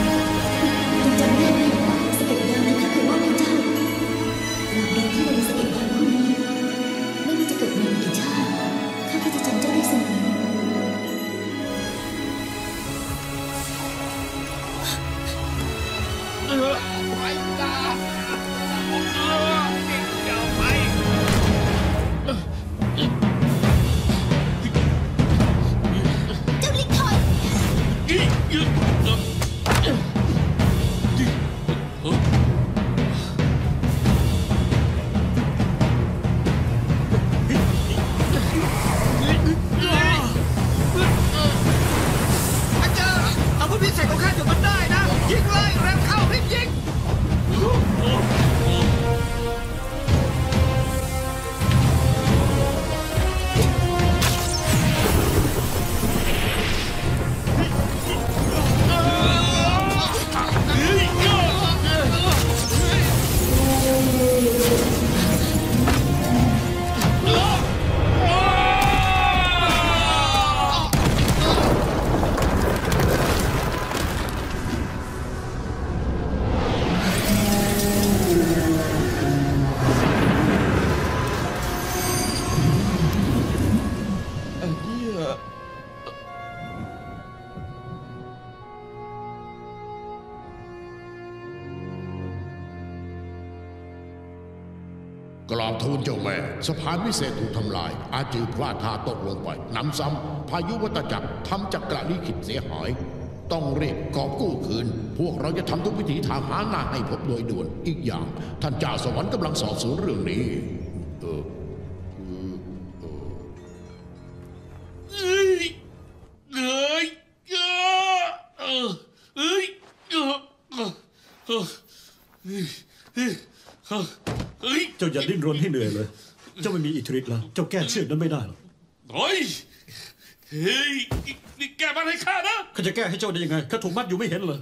จำได้ไหมสเก็ตดาวนั้นข้าเคยมอบให้เจ้าดาวที่เราสเก็ตกราบทูลเจ้าแม่สะพานวิเศษถูกทำลาย อาจือพลาดท่าตกลงไปน้ำซ้ำพายุวัฏจักรทำจักรลิขิตเสียหาย ต้องเรียกกอบกู้คืน พวกเราจะทำทุกวิถีทางหาหน้าให้พบโดยด่วนอีกอย่าง ท่านจ่าสวรรค์กำลังสอบสวนเรื่องนี้เออเอ้ยเอ้ยเออเอ้ยเออเออเออเฮ้ยเจ้าอย่าดิ้นรนให้เหนื่อยเลย เจ้าไม่มีอิทธิฤทธิ์แล้ว เจ้าแก้เชือกนั้นไม่ได้หรอกเฮ้ยเฮ้ยนี่แกมันให้ข้านะข้าจะแก้ให้เจ้าได้ยังไงข้าถูกมัดอยู่ไม่เห็นเลย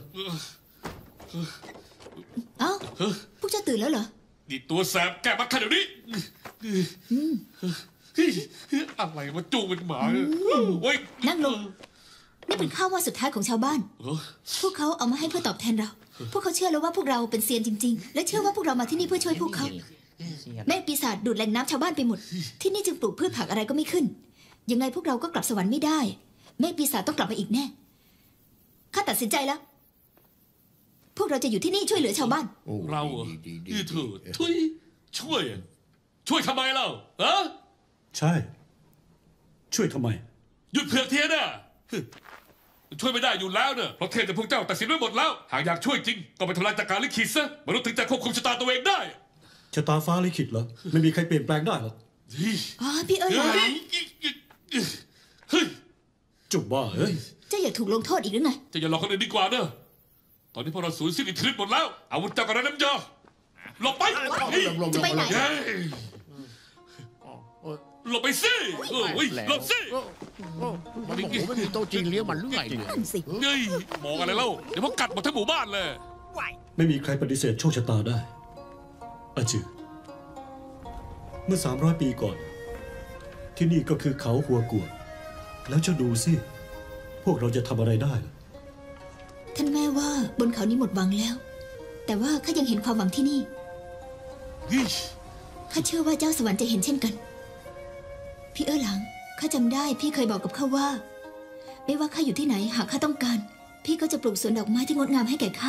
เอ้าพวกเจ้าตื่นแล้วเหรอนี่ตัวแสบแกมันข้าเดี๋ยวนี้เฮ้ยอะไรมาจูงเป็นหมาเฮ้ยนั่งลงนี่เป็นข้าวว่าสุดท้ายของชาวบ้าน พวกเขาเอามาให้เพื่อตอบแทนเรา พวกเขาเชื่อแล้วว่าพวกเราเป็นเซียนจริงๆ และเชื่อว่าพวกเรามาที่นี่เพื่อช่วยพวกเขาแม่ปีศาจดูดแหล่งน้ำชาวบ้านไปหมด ที่นี่จึงปลูกพืชผักอะไรก็ไม่ขึ้น ยังไงพวกเราก็กลับสวรรค์ไม่ได้แม่ปีศาจต้องกลับมาอีกแน่ข้าตัดสินใจแล้ว พวกเราจะอยู่ที่นี่ช่วยเหลือชาวบ้านเราเหรอนี่เธอทุยช่วยช่วยทำไมเราฮะใช่ ช่วยทำไมหยุดเผือกเทียนน่ะช่วยไม่ได้อยู่แล้วเนอะเพราะเทพแต่พวกเจ้าตัดสินไว้หมดแล้วหากอยากช่วยจริงก็ไปทำลายจักรลิขิตซะมนุษย์ถึงจะควบคุมชะตาตัวเองได้ชะตาฟ้าลิขิตเหรอไม่มีใครเปลี่ยนแปลงได้หรอกอ๋อพี่เอิญหลานเฮ้ยจุบบ้าเฮ้ยเจ้าอย่าถูกลงโทษอีกหรือไงจะอย่าหลอกคนอื่นดีกว่าเนอะตอนนี้พวกเราสูญสิ้นอิทธิฤทธิ์หมดแล้วอาวุธจักรน้ำยาหลบไปจะไปไหนหลบไปสิเฮ้ยหลบสิมันบอกว่าไม่มีโต๊ะจีนเลี้ยงมันเรื่อยเลยนั่นสิเฮ้ยมองอะไรเล่าเดี๋ยวพวกกัดหมดทั้งหมู่บ้านเลยไม่มีใครปฏิเสธโชคชะตาได้อาจือเมื่อสามร้อยปีก่อน ที่นี่ก็คือเขาหัวกัวแล้วเจ้าดูสิพวกเราจะทำอะไรได้ล่ะท่านแม่ว่าบนเขานี้หมดหวังแล้ว แต่ว่าข้ายังเห็นความหวังที่นี่ข้าเชื่อว่าเจ้าสวรรค์จะเห็นเช่นกันพี่เอ๋อหลังข้าจำได้พี่เคยบอกกับข้าว่าไม่ว่าข้าอยู่ที่ไหนหากข้าต้องการพี่ก็จะปลูกสวนดอกไม้ที่งดงามให้แก่ข้า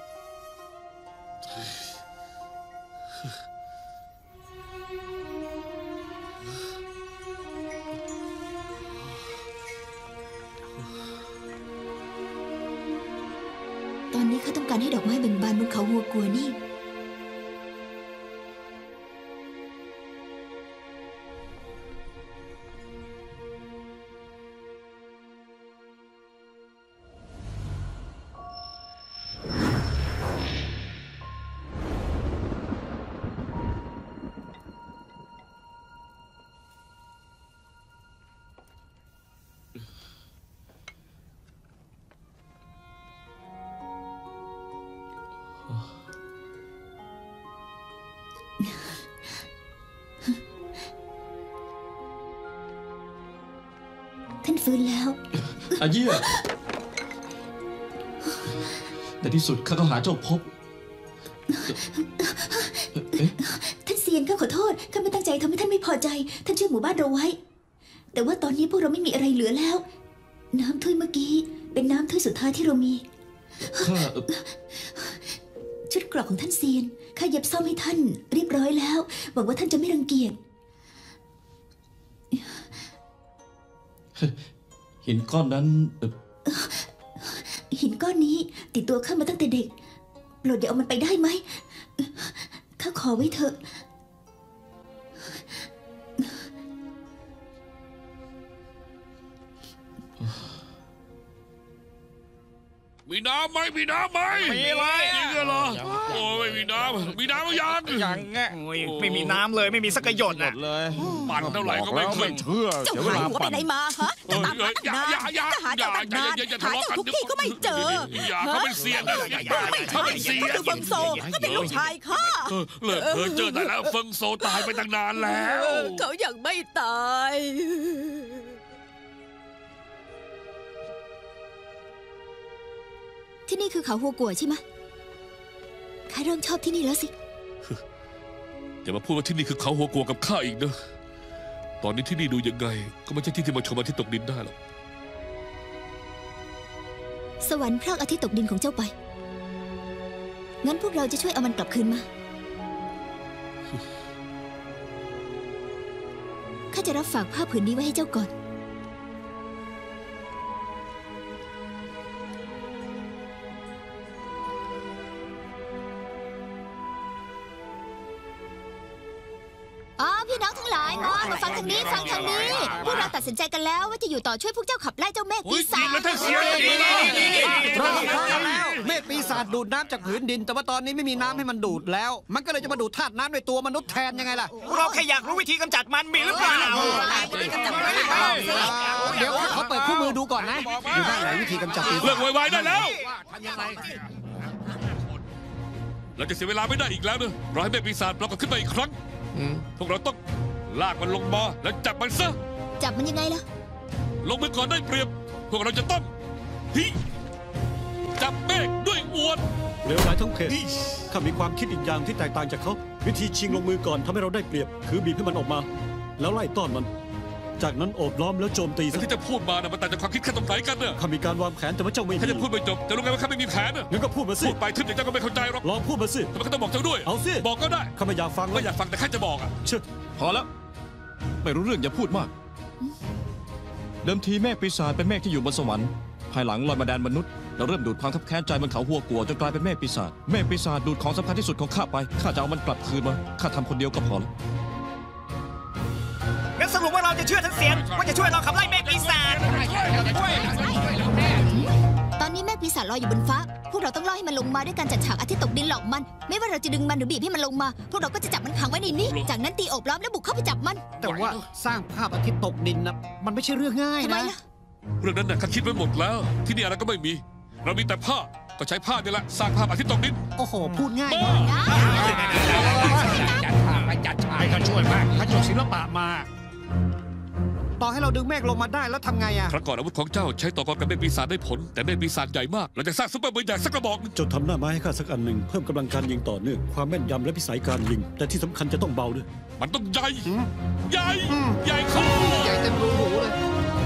ตอนนี้ข้าต้องการให้ดอกไม้เบ่งบานบนเขาหัวกัวนี่ท่านฟื้นแล้วอาเยี่ยในที่สุดข้าก็หาเจ้าพบท่านเซียนข้าขอโทษข้าไม่ตั้งใจทำให้ท่านไม่พอใจท่านช่วยหมู่บ้านเราไว้แต่ว่าตอนนี้พวกเราไม่มีอะไรเหลือแล้วน้ำถ้วยเมื่อกี้เป็นน้ำถ้วยสุดท้ายที่เรามีข้าชุดเกราะของท่านเซียนข้าเย็บซ่อมให้ท่านเรียบร้อยแล้วหวังว่าท่านจะไม่รังเกียจหินก้อนนั้นหินก้อนนี้ติดตัวข้ามาตั้งแต่เด็กโปรดอย่าเอามันไปได้ไหมข้าขอไว้เถอะมีน้ำไหมมีน้ำไหมมีอะไรนี่เหรอโอ้ไม่มีน้ำมีน้ำหรือยังยังไงไม่มีน้ำเลยไม่มีสักหยดเลยปั่นเท่าไหร่ก็ไม่ขึ้นเจ้าหายหัวไปไหนมาฮะจะตามหาตั้งนานจะหาเจ้าตั้งนานหาเจ้าทุกที่ก็ไม่เจออย่าเขาเป็นเซียนนะเขาเป็นเซียนก็คือเฟิงโซก็เป็นลูกชายข้าเลิกเพ้อเจอแต่แล้วเฟิงโซตายไปตั้งนานแล้วเขายังไม่ตายที่นี่คือเขาหัวกัวใช่ไหมข้าเริ่มชอบที่นี่แล้วสิอย่ามาพูดว่าที่นี่คือเขาหัวกัวกับข้าอีกนะตอนนี้ที่นี่ดูยังไงก็ไม่ใช่ที่ที่มาชมอาทิตย์ตกดินได้หรอกสวรรค์พรากอาทิตย์ตกดินของเจ้าไปงั้นพวกเราจะช่วยเอามันกลับคืนมาข้าจะรับฝากผ้าผืนนี้ไว้ให้เจ้าก่อนอ๋อพี่น้องทั้งหลายมามาฟังทางนี้ฟังทางนี้พวกเราตัดสินใจกันแล้วว่าจะอยู่ต่อช่วยพวกเจ้าขับไล่เจ้าเมฆปีศาจเราพร้อมแล้วเมฆปีศาจดูดน้ำจากผืนดิน แต่ว่าตอนนี้ไม่มีน้ำให้มันดูดแล้ว มันก็เลยจะมาดูดธาตุน้ำในตัวมนุษย์แทนยังไงล่ะเราแค่อยากรู้วิธีกำจัดมันมีหรือเปล่าเดี๋ยวเขาเปิดคู่มือดูก่อนนะดูได้หลายวิธีกำจัดปีศาจเลิกไวๆได้แล้วเราจะเสียเวลาไม่ได้อีกแล้วเนอะรอให้แม่ปีศาจปรากฏขึ้นมาอีกครั้งพวกเราต้องลากมันลงมาแล้วจับมันซะจับมันยังไงล่ะลงมือก่อนได้เปรียบพวกเราจะต้องฮิจับเมฆด้วยอวนเร็วหลายทั้งเพจข้ามีความคิดอีกอย่างที่แตกต่างจากเขาวิธีชิงลงมือก่อนทำให้เราได้เปรียบคือบีบให้มันออกมา แล้วไล่ต้อนมัน จากนั้นโอบล้อมแล้วโจมตีแต่ซะที่จะพูดมานะมันต่างจากความคิดแค่ตรงไหนกันเนี่ยข้ามีการวางแผนแต่ว่าเจ้าไม่ถ้ามีจะพูดไม่จบจะรู้ไงว่าข้าไม่มีแผนน่ะงั้นก็พูดมาสิพูดไปทึบอย่างเจ้าก็ไม่เข้าใจหรอกลองพูดมาสิทำไมก็ต้องบอกเจ้าด้วยเอาสิบอกก็ได้ข้าไม่อยากฟังก็อยากฟังแต่ข้าจะบอกอ่ะเชื่อพอแล้ว ไม่รู้เรื่องอย่าพูดมาก เดิมทีเมฆปีศาจเป็นเมฆที่อยู่บนสวรรค์ภายหลังลอยมาแดนมนุษย์เราเริ่มดูดความคับแค้นใจบนเขาหัวกัวจนกลายเป็นเมฆปีศาจเมฆปีศาจดูดของสำคัญที่สุดของข้าไปข้าจะเอามันกลับคืนมาข้าทำคนเดียวก็พอแล้วงั้นสรุปว่าเราจะเชื่อทั้งเสียงว่าจะช่วยเราขับไล่เมฆปีศาจตอนนี้แม่ปีศาจลอยอยู่บนฟ้า พวกเราต้องล่อให้มันลงมาด้วยการจัดฉากอาทิตย์ตกดินหลอกมัน ไม่ว่าเราจะดึงมันหรือบีบให้มันลงมา พวกเราก็จะจับมันขังไว้ในนี้ จากนั้นตีโอบล้อมแล้วบุกเข้าไปจับมันแต่ว่าสร้างภาพอาทิตย์ตกดินนะมันไม่ใช่เรื่องง่ายทำไมนะล่ะเรื่องนั้นน่ะข้าคิดไว้หมดแล้ว ที่นี่อะไรก็ไม่มี เรามีแต่ผ้าก็ใช้ผ้านี่แหละสร้างภาพอาทิตย์ตกดินโอ้โหพูดง่ายบ้าจัดฉากไปจัดฉากให้เขาช่วยมากเขาจบศิลปะมาต่อให้เราดึงเมฆลงมาได้แล้วทำไงอะครั้งก่อนอาวุธของเจ้าใช้ต่อกรกับเมฆปีศาจได้ผล แต่เมฆปีศาจใหญ่มากเราจะสร้างซุปเปอร์ปืนใหญ่สักกระบอกหนึ่งจดทำหน้าไม้ให้ข้าสักอันหนึ่งเพิ่มกำลังการยิงต่อเนื่องความแม่นยำและพิสัยการยิง แต่ที่สำคัญจะต้องเบาด้วยมันต้องใหญ่ใหญ่ใหญ่เข้าใหญ่เต็มรูหูเลยว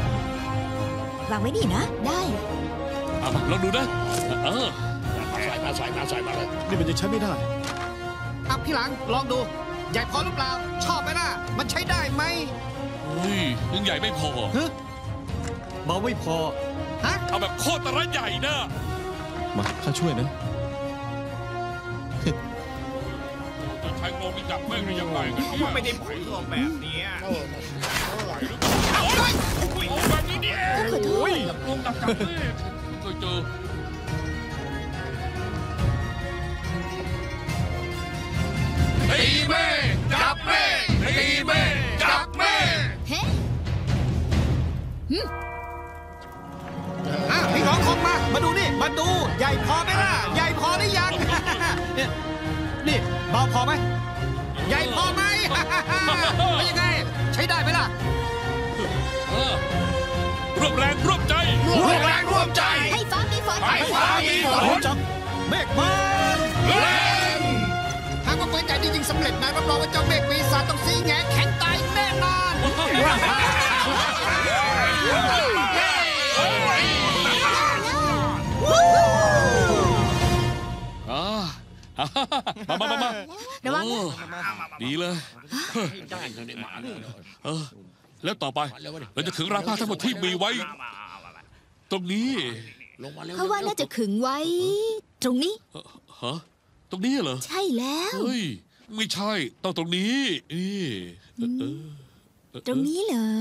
างไว้นี่นะได้เอามาลองดูนะเออใส่มาใส่มาใส่มาเลยนี่มันจะใช้ไม่ได้อ่ะพี่หลังลองดู ใหญ่พอหรือเปล่า ชอบไหมล่ะ มันใช้ได้ไหมเฮ้ยยังใหญ่ไม่พอฮะเบาไม่พอฮะเอาแบบโคตรระใหญ่นะมาข้าช่วยนะจะใช้โลมิจับเมฆได้ยังไงกันเนี่ยไม่ได้ผลแบบเนี้ยโอ้ยแบบนี้นี่เองขอโทษโอ้ยจับลงจับจับเมฆเคยเจอตีเมฆจับเมฆตีเมฆจับเมฆเฮ้อ่ะพี่น้องคงมา มาดูนี่ มาดู ใหญ่พอไหมล่ะ ใหญ่พอหรือยัง เนี่ยนี่เบาพอไหม ใหญ่พอไหม เป็นยังไง ใช้ได้ไหมล่ะเออร่วมแรงร่วมใจร่วมแรงร่วมใจให้ฟ้ามีฝนให้ฟ้ามีฝนจับเมฆมาแรงหากว่าปืนใหญ่ที่ยิงสำเร็จนะรับรองว่าเจ้าเมฆปีศาจต้องซีแงะแข็งตายแน่นอนอ่ามามามามาระวังโอ้ดีเลยเออแล้วต่อไป เราจะขึงราผ้าทั้งหมดที่มีไว้ ตรงนี้เขาว่าน่าจะขึงไว้ ตรงนี้ฮะตรงนี้เหรอใช่แล้วเฮ้ยไม่ใช่ต้องตรงนี้นี่เออตรงนี้เหรอ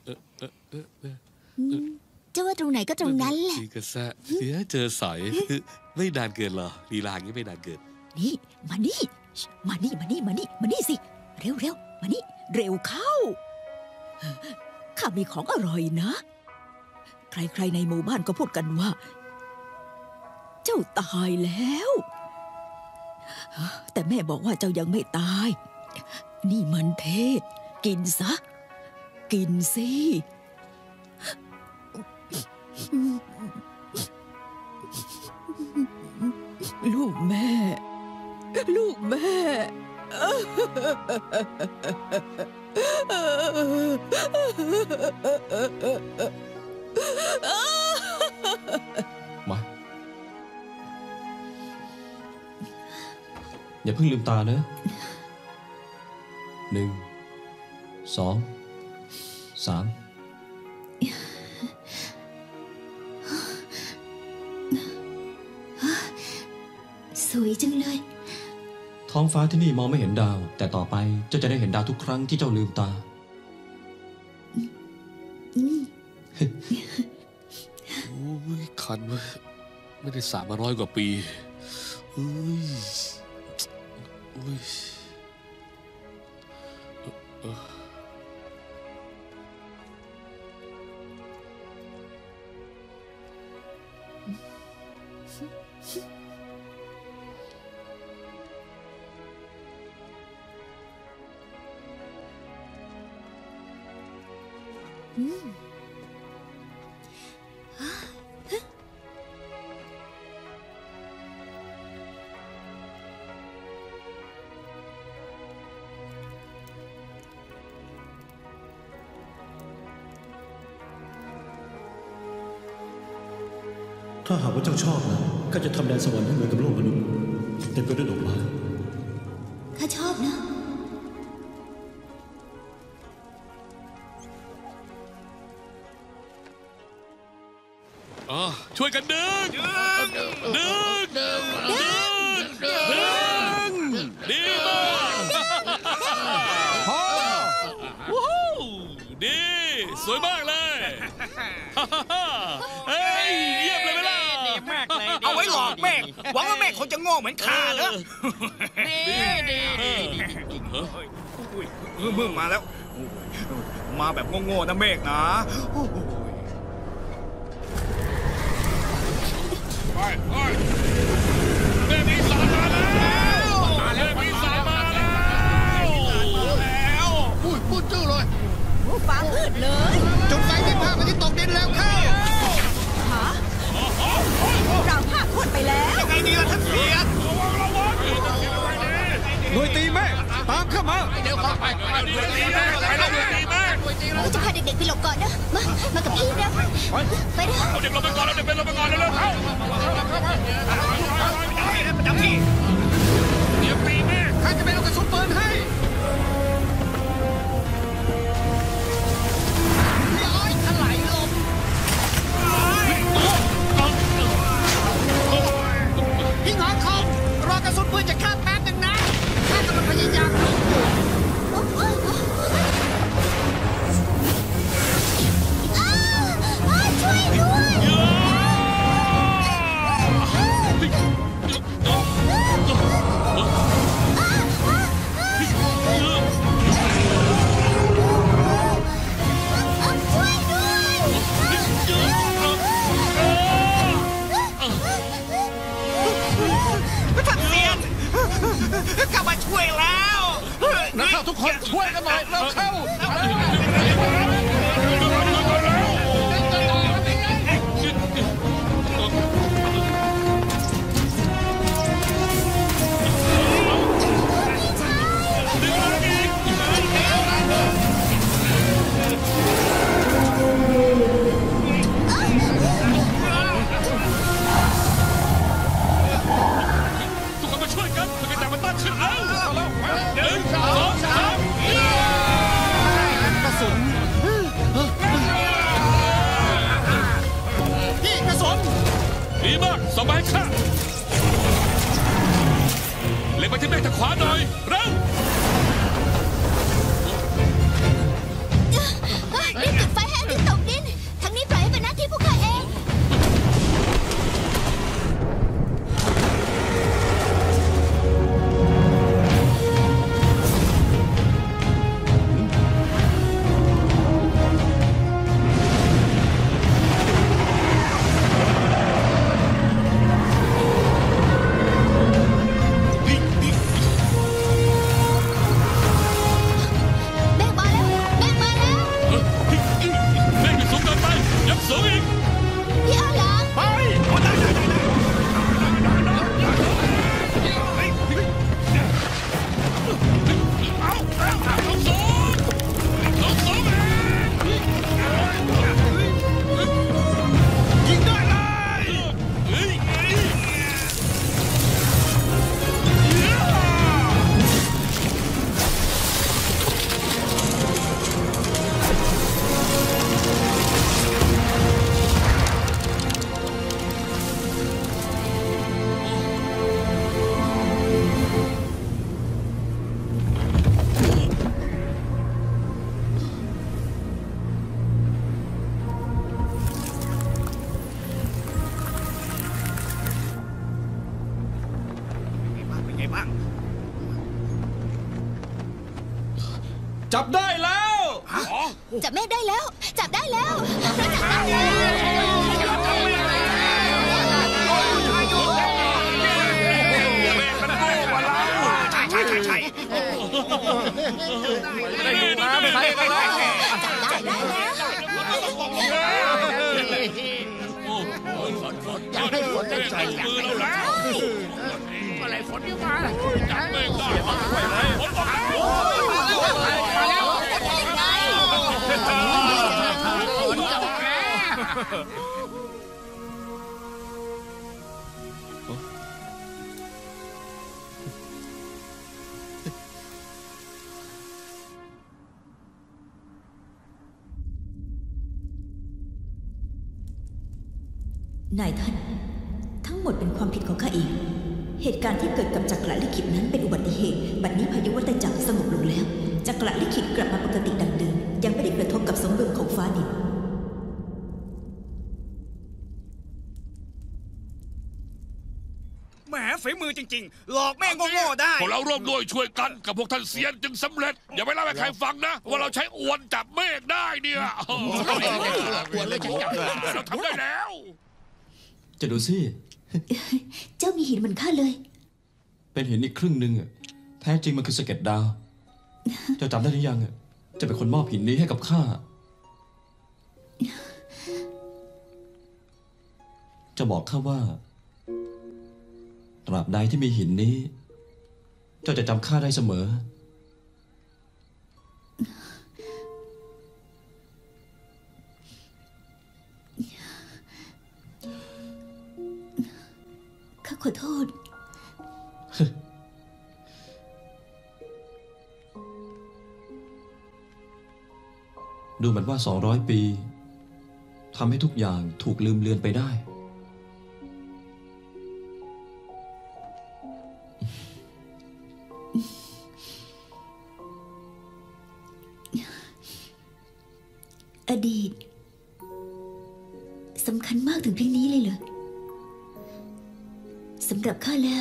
อืมเจ้าว่าตรงไหนก็ตรงนั้นแหละสีกระแสะเสียเจอใสไม่นานเกินเหรอลีลาอย่างนี้ไม่นานเกินนี่ มานี่ มานี่ มานี่ มานี่ มานี่สิ เร็วเร็วมานี่ เร็วเข้า ข้ามีของอร่อยนะ ใครๆในหมู่บ้านก็พูดกันว่า เจ้าตายแล้ว แต่แม่บอกว่าเจ้ายังไม่ตาย นี่มันเทศ กินซะ กินสิ ลูกแม่ ลูกแม่มา อย่าเพิ่งลืมตานะหนึ่ง สองสามสวยจังเลยท้องฟ้าที่นี่มองไม่เห็นดาว แต่ต่อไปเจ้าจะได้เห็นดาวทุกครั้งที่เจ้าลืมตาโอ้ยคันเว้ยไม่ได้สระมาร้อยกว่าปีเฮ้ยโอ้ยเออถ้าหากว่าเจ้าชอบนะข้าจะทำแดนสวรรค์ให้เหมือนกับโลกมนุษย์เต็มไปด้วยดอกไม้ข้าชอบนะอ่ะช่วยกันดึงดึงดึงดึงดึงดีมากว้าวดีสวยมากเลยเฮ้ยเยี่ยมเลยไหมล่ะมากเลยเอาไว้หลอกเมฆหวังว่าเมฆคงจะโง่เหมือนข้าเนอะดีดีดีมึงมาแล้วมาแบบโง่ๆนะเมฆนะไปไปเมฆมีสารมาแล้วเมฆมีสารมาแล้วพูดพูดจื้อเลยฟ้ามืดเลยจุดไฟที่ผ้ามันที่ตกดินแล้วเข้าหาเราฆ่าทวดไปแล้วยังไงดีล่ะท่านเสียนระวังระวังหน่วยตีแม่ตามเข้ามาเดี๋ยวเข้าไปหน่วยตีแม่ไปแล้วหน่วยตีแม่เราจะพาเด็กๆไปหลบก่อนนะมามากับพี่นะไปเถอะเอาเด็กลงไปก่อนเอาเด็กไปลงไปก่อนเร็วๆเข้าประจำที่เดี๋ยวตีแม่ข้าจะไปเอากระสุนปืนให้ย้อยถลายลมพี่หงอคงรอกระสุนปืนจะฆ่าแป๊บนึงนะข้ากำลังพยายามช่วยท่านเสียนกลับมาช่วยแล้วนักข่าวทุกคนช่วยกันหน่อยเร็วเข้าดีมากส่งมาให้ข้าเล็งไปที่เมฆทางขวาหน่อยเร็วรีบจุดไฟให้ที่ตกดินทางนี้ปล่อยให้เป็นหน้าที่พวกข้าเองจับได้แล้วจับเมฆได้แล้ว จับได้แล้วเราจับได้แล้วใช่ใช่ใช่ใช่ได้ดูนะไม่ใช่กันแล้วจับได้ได้แล้วอยากให้ฝนได้ใจมือเราแล้วเมื่อไรฝนจะมาจับไม่ได้มาช่วยเลยฝนตกมาแล้วฝนตกแล้วนายท่าน ทั้งหมดเป็นความผิดของข้าเอง เหตุการณ์ที่เกิดกับจักรลิขิตนั้นเป็นอุบัติเหตุ บัดนี้พายุวัฏจักรสงบลงแล้ว จักรลิขิตกลับมาปกติดังเดิม ยังไม่ได้กระทบกับสมดุลของฟ้าดินแหมฝีมือจริงๆ หลอกแม่งโง่ๆได้พวกเราร่วมด้วยช่วยกันกับพวกท่านเซียนจึงสำเร็จ อย่าไปเล่าให้ใครฟังนะ ว่าเราใช้อวนจับเมฆได้เนี่ยเราทำได้แล้วจะดูสิเจ้ามีหินเหมือนข้าเลยเป็นหินอีกครึ่งหนึ่งอะแท้จริงมันคือสะเก็ดดาวเจะจำได้หรือยังอะจะเป็นคนมอบหินนี้ให้กับข้า จะบอกข้าว่าตราบใดที่มีหินนี้ เจ้าจะจำข้าได้เสมอข้าขอโทษดูเหมือนว่าสองร้อยปีทำให้ทุกอย่างถูกลืมเลือนไปได้อดีตสำคัญมากถึงเพียงนี้เลยเหรอสำหรับข้าแล้ว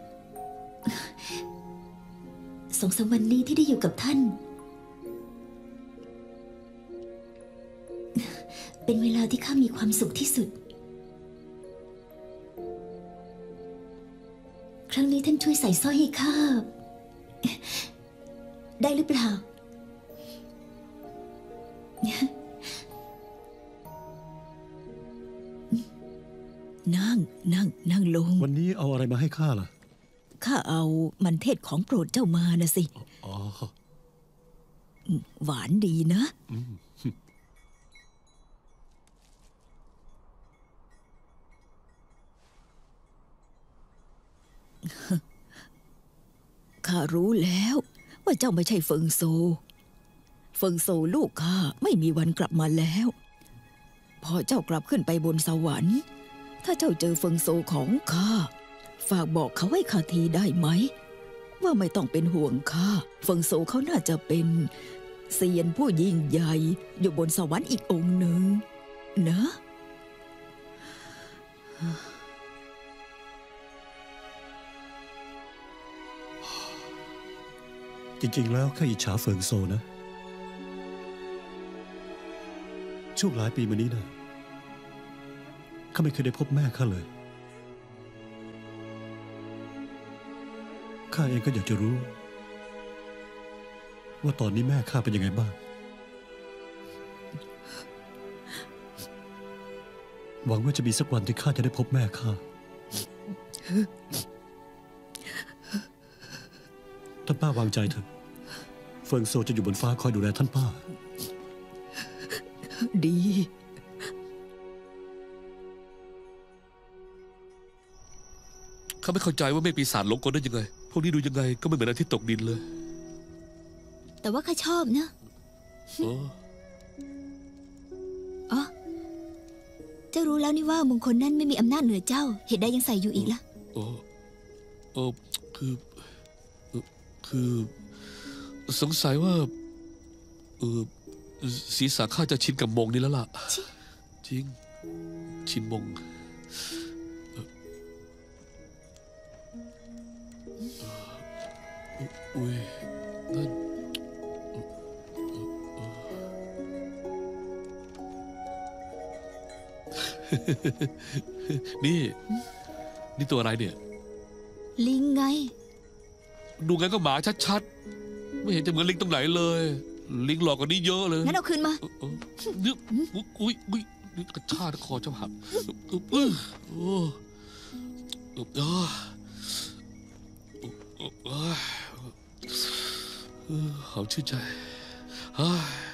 สองสามวันนี้ที่ได้อยู่กับท่าน เป็นเวลาที่ข้ามีความสุขที่สุด ครั้งนี้ท่านช่วยใส่สร้อยให้ข้า ได้หรือเปล่า นั่ง นั่ง นั่งลงวันนี้เอาอะไรมาให้ข้าล่ะข้าเอามันเทศของโปรดเจ้ามานะสิอ๋อหวานดีนะ ข้ารู้แล้วว่าเจ้าไม่ใช่เฟิงโซ เฟิงโซลูกข้าไม่มีวันกลับมาแล้ว พอเจ้ากลับขึ้นไปบนสวรรค์ถ้าเจ้าเจอเฟิงโซของข้าฝากบอกเขาให้ข้าทีได้ไหมว่าไม่ต้องเป็นห่วงข้าเฟิงโซเขาน่าจะเป็นเซียนผู้ยิ่งใหญ่อยู่บนสวรรค์อีกองค์หนึ่งนะจริงๆแล้วข้าอิจฉาเฟิงโซนะ ช่วงหลายปีมานี้นะข้าไม่เคยได้พบแม่ข้าเลย ข้าเองก็อยากจะรู้ ว่าตอนนี้แม่ข้าเป็นยังไงบ้าง หวังว่าจะมีสักวันที่ข้าจะได้พบแม่ข้า ท่านป้าวางใจเถอะ เฟิงโซจะอยู่บนฟ้าคอยดูแลท่านป้าดีเขาไม่เข้าใจว่าเมฆปีศาจหลงกลได้ยังไง พวกนี้ดูยังไงก็ไม่เหมือนอาทิตย์ตกดินเลยแต่ว่าข้าชอบนะโอ้อ๋อ เจ้ารู้แล้วนี่ว่ามงคลนั้นไม่มีอำนาจเหนือเจ้า เหตุใดยังใส่อยู่อีกล่ะโอ้โอ้คือเอ่อคือสงสัยว่าเออศีรษะข้าจะชินกับมงนี้แล้วล่ะ จริง ชินมงเอ่อเอ่ออุ้ยนั่นนี่ นี่ตัวอะไรเนี่ยลิงไงดูงั้นก็หมาชัดๆ ไม่เห็นจะเหมือนลิงตรงไหนเลย ลิงหลอกกว่านี้เยอะเลยงั้นเอาคืนมาเออนี่อุ้ยอุ้ยอุ้ยนี่กระชากคอจะหักอื้อโอ้เออเออเออหอมชื่นใจฮ่า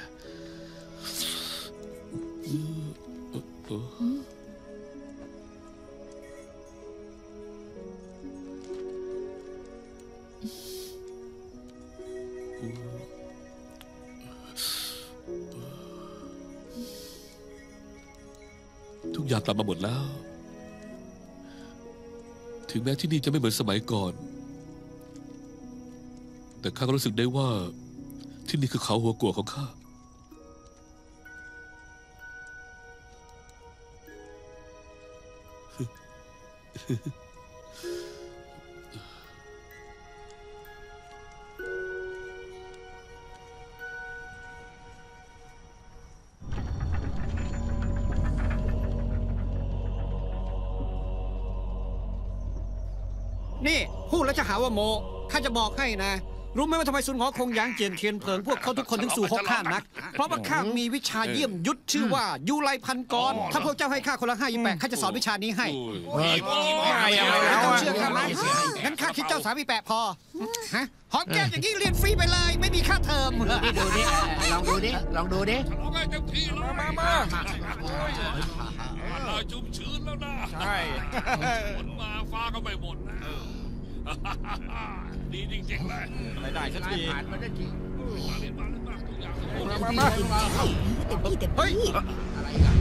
ทุกอย่างกลับมาหมดแล้ว ถึงแม้ที่นี่จะไม่เหมือนสมัยก่อน แต่ข้าก็รู้สึกได้ว่าที่นี่คือเขาหัวกัวของข้านี่พูดแล้วจะหาว่าโมข้าจะบอกให้นะ รู้ไหมว่าทำไมซุนหงอคงหยางเจียนเทียนเผิงพวกเขาทุกคนถึงสู่ฮกข้านัก เพราะว่าข้ามีวิชาเยี่ยมยุทธชื่อว่ายูไลพันกร ถ้าพวกเจ้าให้ข้าคนละห้ายี่แปดข้าจะสอนวิชานี้ให้ไม่เอาไม่แล้วต้องอะเชื่อข้าไหมงั้นข้าคิดเจ้าสามอีแปดพอฮะหอมแก้มอย่างนี้เรียนฟรีไปเลย ไม่มีค่าเทอมดูดิลองดูดิลองดูดิร้องไห้เต็มที่แล้วมามาลาจุ่มชื้นแล้วนะใช่ฝนมาฟ้าก็ไม่หมดนะดีจริงๆเลยไม่ได้สักทีมาเล่นมาเล่นมาทุกอย่างมามาเต็มที่เต็มเฮ้ยที่อะไรกัน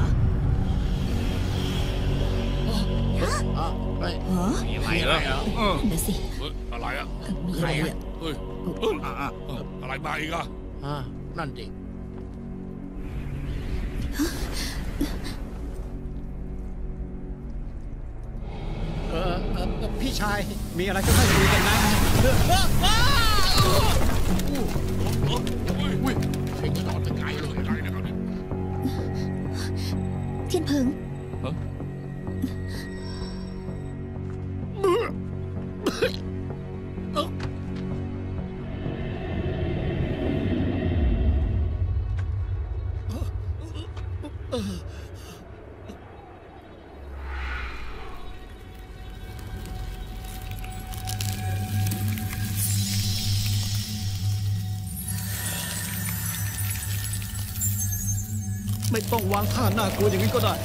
ฮะมีอะไรแล้วนั่นนะสิเฮ้ยอะไรอ่ะมีอะไรอ่ะเฮ้ยอะไรมาอีกอ่ะนั่นดิเออเออพี่ชายมีอะไรก็ค่อยคุยกันนะอุ้ยไม่จอดไกลเลยไกลนะครับเนี่ยเทียนเพิงฮะไม่ต้องวางท่าน่ากลัวอย่างนี้ก็ได้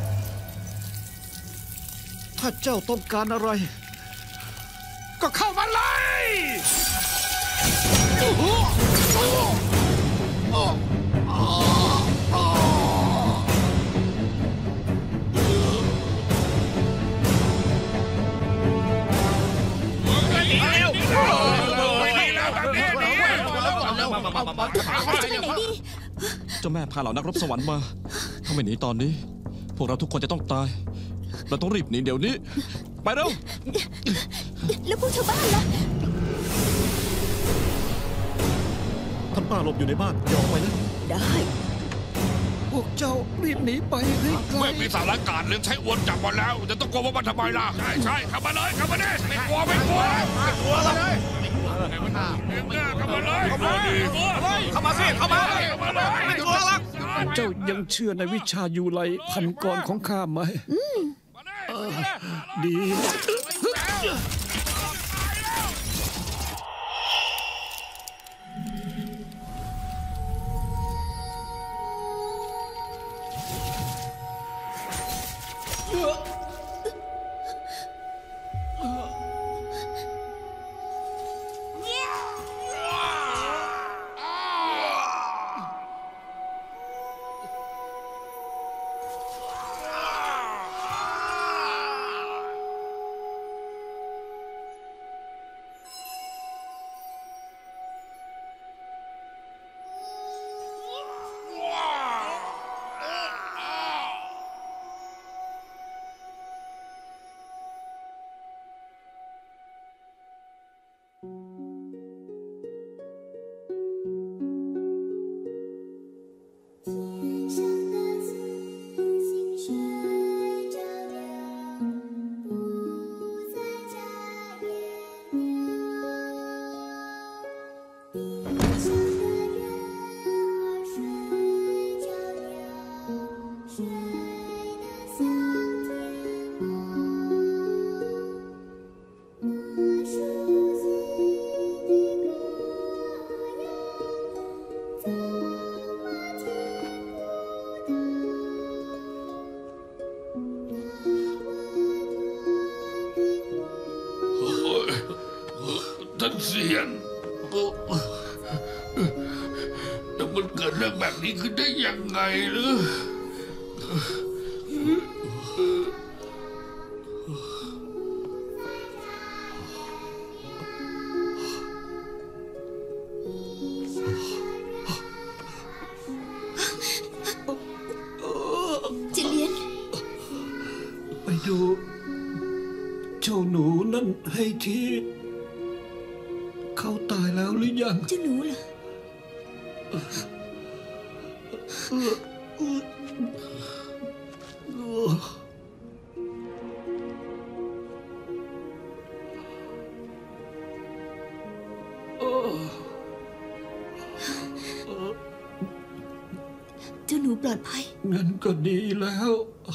ถ้าเจ้าต้องการอะไร ก็เข้ามาเลยเจ้าแม่พาเหล่านักรบสวรรค์มา ถ้าไม่หนีตอนนี้ พวกเราทุกคนจะต้องตาย เราต้องรีบหนีเดี๋ยวนี้ ไปเร็วแล้วพวกชาวบ้านล่ะท่านป้าหลบอยู่ในบ้านอย่าออกไปนะได้พวกเจ้ารีบหนีไปให้ไกลไม่มีสารการเรื่องใช้อวนจับมาแล้ว จะต้องกลัวว่ามันทำไมล่ะ ใช่ใช่ขับมาเลยขับมาดิไม่กลัวไม่กลัวไม่กลัวเลยไม่กลัวเลยเรื่องหน้าขับมาเลยขับมาดิเข้ามาสิเข้ามาเข้ามาเลยไม่กลัวหรอกเจ้ายังเชื่อในวิชายูไลพันกรของข้าไหมเออดีเท่านเสียนแต่มันเกิดเรื่องแบบนี้ขึ้นได้ยังไงหรือจิเลียนไปดูเจ้าหนูนั่นให้ทีเขาตายแล้วหรือยังเจ้าหนูเหรอ เจ้าหนูปลอดภัยงั้นก็ดีแล้ว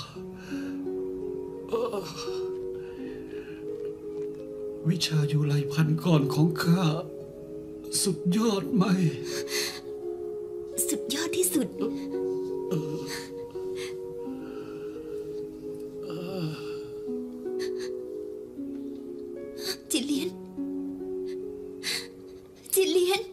วิชาอยู่ไรพันก่อนของข้าสุดยอดไหมสุดยอดที่สุด จิเลียน จิเลียน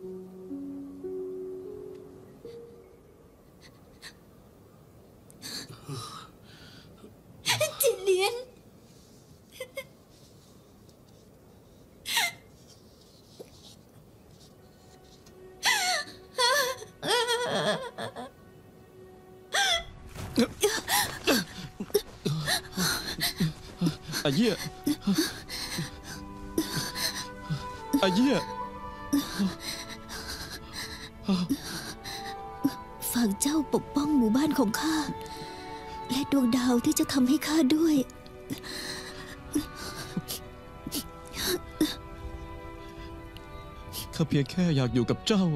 จิเลียนอาเยี่ยอาเยี่ยฝากเจ้าปกป้องหมู่บ้านของข้า และดวงดาวที่จะทำให้ข้าด้วยข้าเพียงแค่อยากอยู่กับเจ้า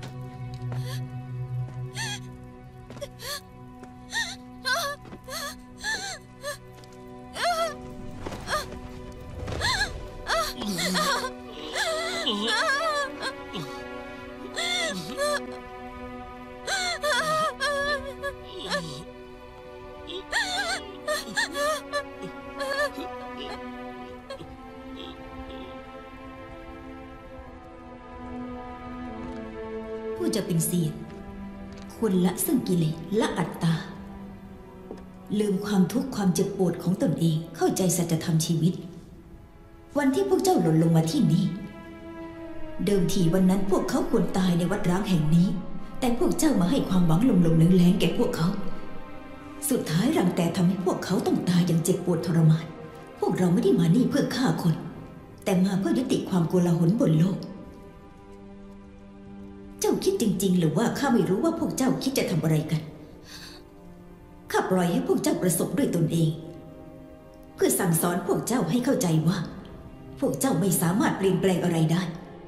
เจะเป็นเซียนควรละซึ่งกิเลสละอัตตาลืมความทุกข์ความเจ็บปวดของตนเองเข้าใจสัจธรรมชีวิตวันที่พวกเจ้าหล่นลงมาที่นี่เดิมทีวันนั้นพวกเขาควรตายในวัดร้างแห่งนี้แต่พวกเจ้ามาให้ความหวังลมๆแรงๆแก่พวกเขาสุดท้ายรังแต่ทำให้พวกเขาต้องตายอย่างเจ็บปวดทรมานพวกเราไม่ได้มานี่เพื่อฆ่าคนแต่มาเพื่อยุติความโกลาหลบนโลกเจ้าคิดจริงๆหรือว่าข้าไม่รู้ว่าพวกเจ้าคิดจะทำอะไรกันข้าปล่อยให้พวกเจ้าประสบด้วยตนเองเพื่อสั่งสอนพวกเจ้าให้เข้าใจว่าพวกเจ้าไม่สามารถเปลี่ยนแปลงอะไรได้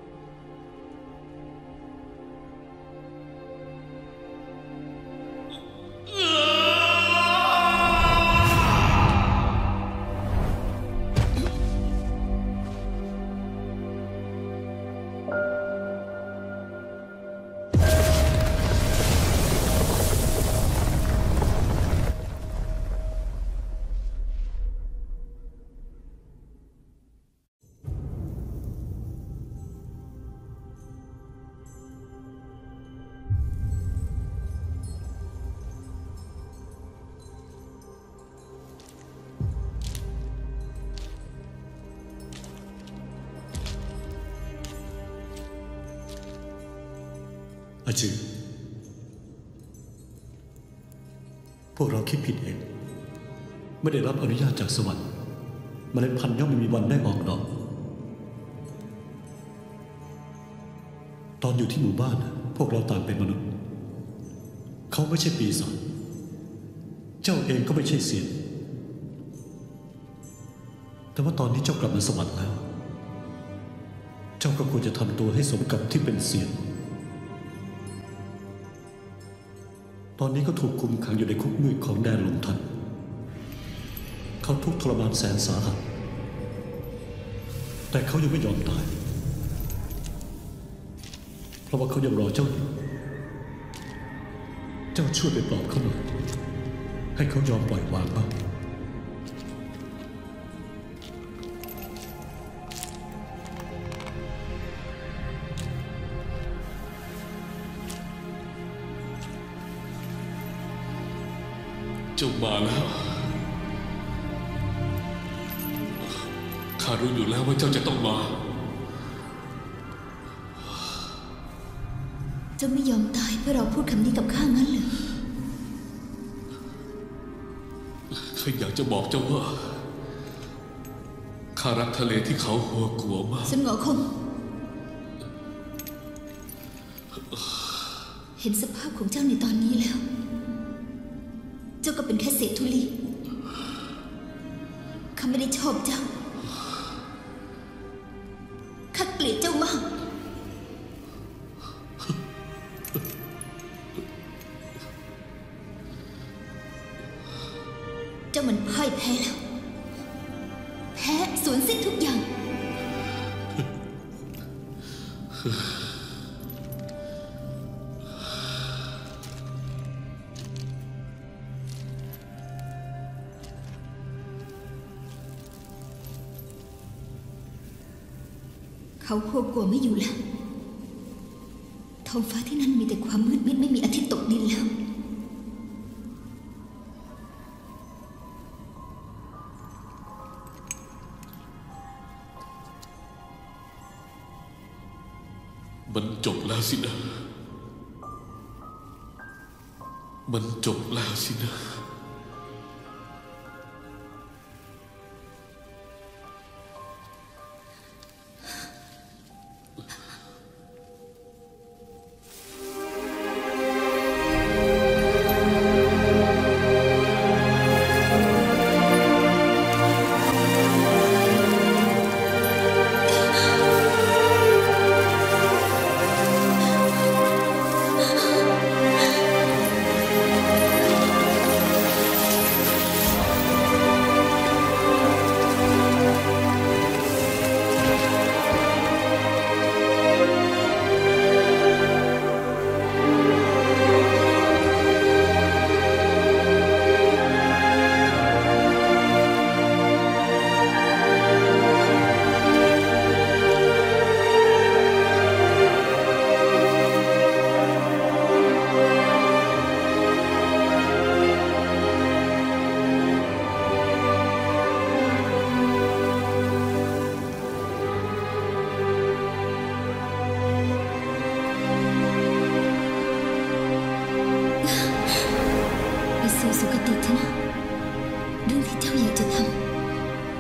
อาจือพวกเราคิดผิดเองไม่ได้รับอนุญาตจากสวรรค์เมล็ดพันธุ์ย่อมไม่มีวันได้ออกดอกตอนอยู่ที่หมู่บ้านพวกเราต่างเป็นมนุษย์เขาไม่ใช่ปีศาจเจ้าเองก็ไม่ใช่เซียนแต่ว่าตอนนี้เจ้ากลับมาสวรรค์แล้วเจ้าก็ควรจะทำตัวให้สมกับที่เป็นเซียนตอนนี้ก็ถูกคุมขังอยู่ในคุกมืดของแดนหลงทันเขาทุกข์ทรมานแสนสาหัสแต่เขายังไม่ยอมตายเพราะว่าเขายังรอเจ้าอยู่เจ้าช่วยไปปลอบเขาหน่อยให้เขายอมปล่อยวางบ้างเจ้ามาแล้วข้ารู้อยู่แล้วว่าเจ้าจะต้องมาเจ้าไม่ยอมตายเพื่อเราพูดคำนี้กับข้างั้นเหรอข้าอยากจะบอกเจ้าว่าข้ารักทะเลที่เขาหัวกัวมากซุนหงอคงเห็นสภาพของเจ้าในตอนนี้แล้วเจ้าก็เป็นแค่เศษธุลีข้าไม่ได้ชอบเจ้าข้าเกลียดเจ้ามากเจ้ามันพ่ายแพ้แล้วแพ้สูญสิ้นทุกอย่างเขาหัวกลัวไม่อยู่แล้วท้องฟ้าที่นั่นมีแต่ความมืดมิดไม่มีอาทิตย์ตกดินแล้วมันจบแล้วสินะมันจบแล้วสินะ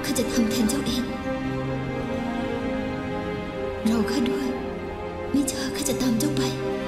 ข้าจะทำแทนเจ้าเองรอข้าด้วยไม่ช้าข้าจะตามเจ้าไป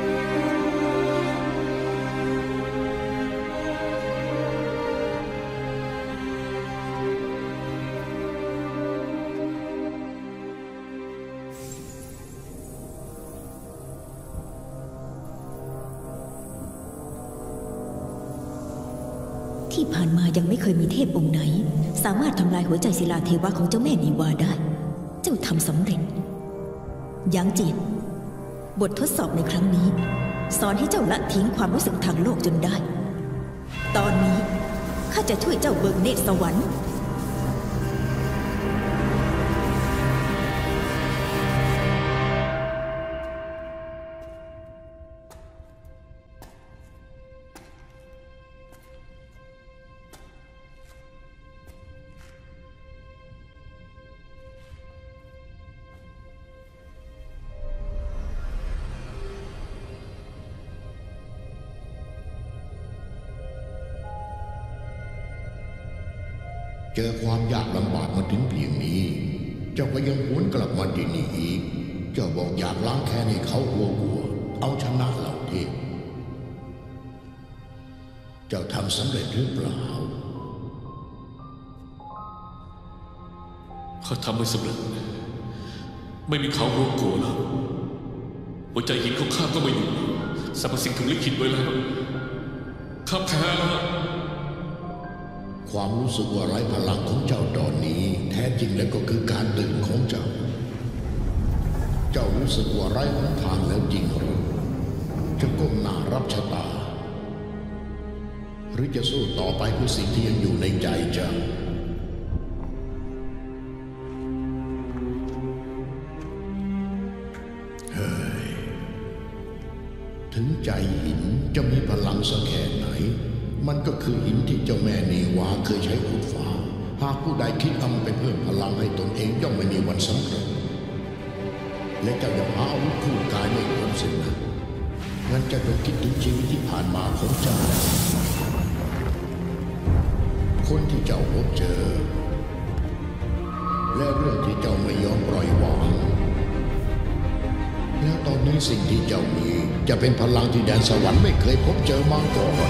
ที่ผ่านมายังไม่เคยมีเทพองค์ไหนสามารถทำลายหัวใจศิลาเทวะของเจ้าแม่นีวาได้เจ้าทำสำเร็จหยางเจียนบททดสอบในครั้งนี้สอนให้เจ้าละทิ้งความรู้สึกทางโลกจนได้ตอนนี้ข้าจะช่วยเจ้าเบิกเนตรสวรรค์เจอความยากลำบากมาถึงเพียงนี้เจ้าก็ยังหวนกลับมาที่นี่อีกเจ้าบอกอยากล้างแค้นให้เขาหัววัวเอาชนะเหล่าเทพเจ้าทำสำเร็จหรือเปล่าข้าทำไม่สำเร็จไม่มีเขาหัวกัวแล้วหัวใจหินของข้าก็ไม่อยู่สรรพสิ่งถูกลิขิตไว้แล้วข้าแพ้แล้วความรู้สึกว่าไร้พลังของเจ้าตอนนี้แท้จริงแล้วก็คือการตื่นของเจ้าเจ้ารู้สึกว่าไร้หนทางแล้วจริงหรือจะก้มหน้ารับชะตาหรือจะสู้ต่อไปเพื่อสิ่งที่ยังอยู่ในใจเจ้าเฮ้ยถึงใจหินจะมีพลังสักแค่ไหนมันก็คือหินที่เจ้าแม่นีวาเคยใช้ขุดฟ้าหากผู้ใดคิดทำไปเพิ่มพลังให้ตนเองย่อมไม่มีวันสำเร็จและเจ้าอย่าหาอาวุธคู่กายไม่ครบสิ้นนะงั้นเจ้าต้องคิดถึงชีวิตที่ผ่านมาของเจ้าคนที่เจ้าพบเจอและเรื่องที่เจ้าไม่ยอมปล่อยวางแล้วตอนนี้สิ่งที่เจ้ามีจะเป็นพลังที่แดนสวรรค์ไม่เคยพบเจอมาก่อน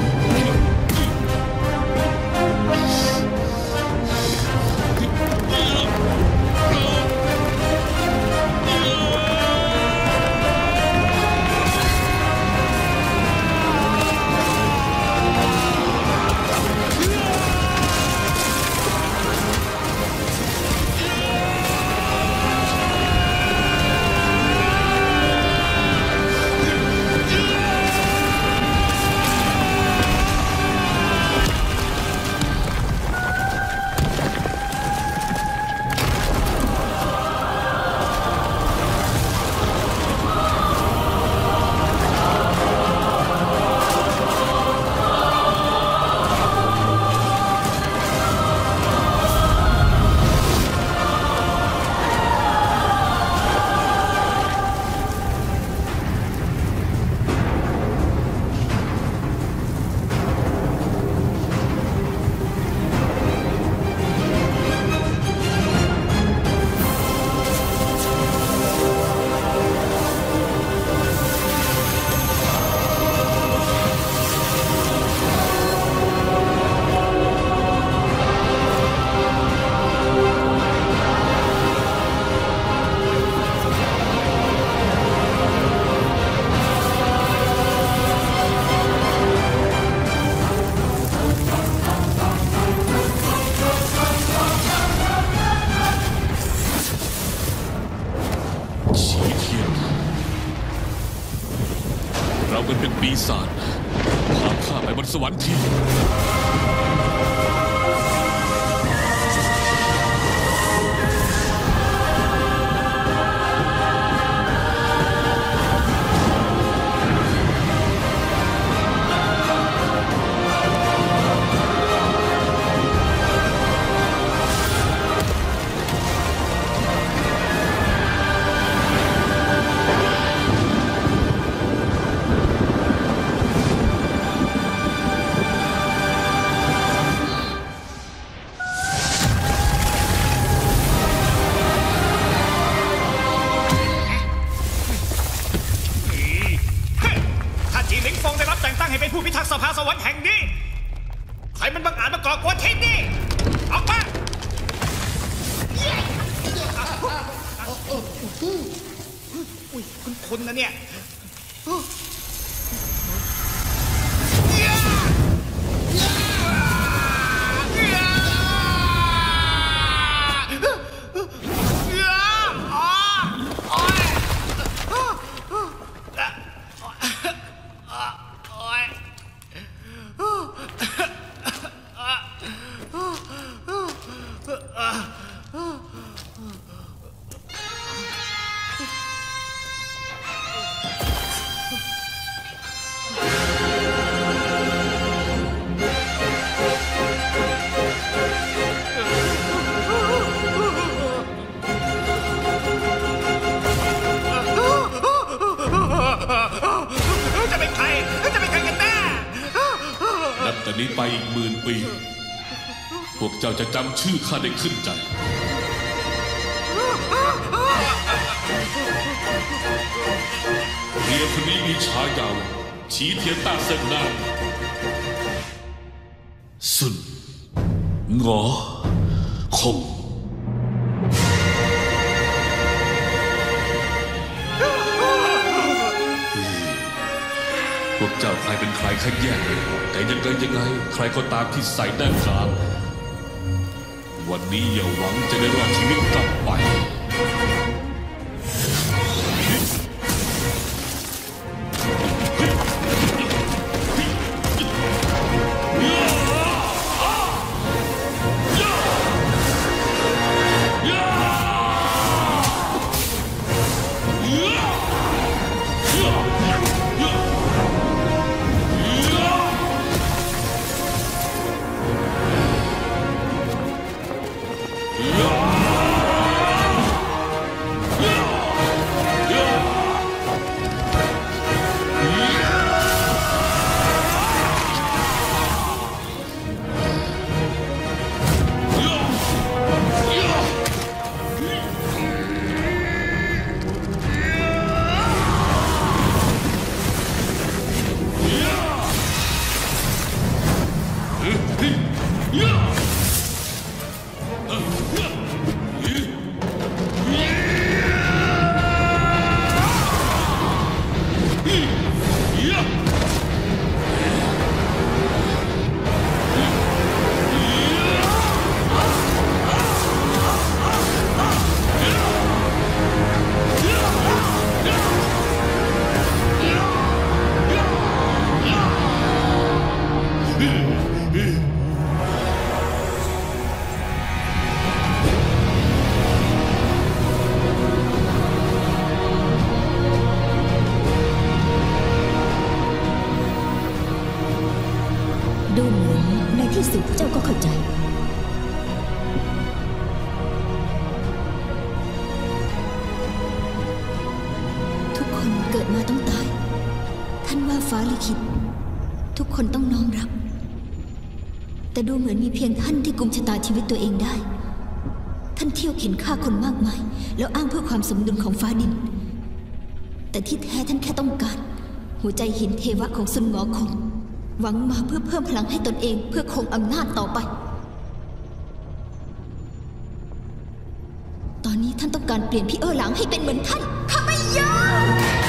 ปีศาจพาข้าไปบนสวรรค์ทีเคุณนะเนี่ยแต่นี้ไปอีกหมื่นปีพวกเจ้าจะจำชื่อข้าได้ขึ้นใจเมียคนนี้มีฉายาฉีเทียนต้าเซิงนางสุนงอคงพวกเจ้าใครเป็นใครข้าแยกเลยแต่ยังไงยังไงใครก็ตามที่ใส่แน่นกลางวันนี้อย่าหวังจะได้รอดชีวิตกลับไปดูเหมือนในที่สุดเจ้าก็เข้าใจทุกคนเกิดมาต้องตายท่านว่าฟ้าลิขิตทุกคนต้องน้อมรับแต่ดูเหมือนมีเพียงท่านที่กุมชะตาชีวิตตัวเองได้ท่านเที่ยวเข็นฆ่าคนมากมายแล้วอ้างเพื่อความสมดุลของฟ้าดินแต่ที่แท้ท่านแค่ต้องการหัวใจหินเทวะของซุนหงอคงหวังมาเพื่อเพิ่มพลังให้ตนเองเพื่อคงอำนาจต่อไปตอนนี้ท่านต้องการเปลี่ยนพี่เอ๋อหลางให้เป็นเหมือนท่านข้าไม่ยอม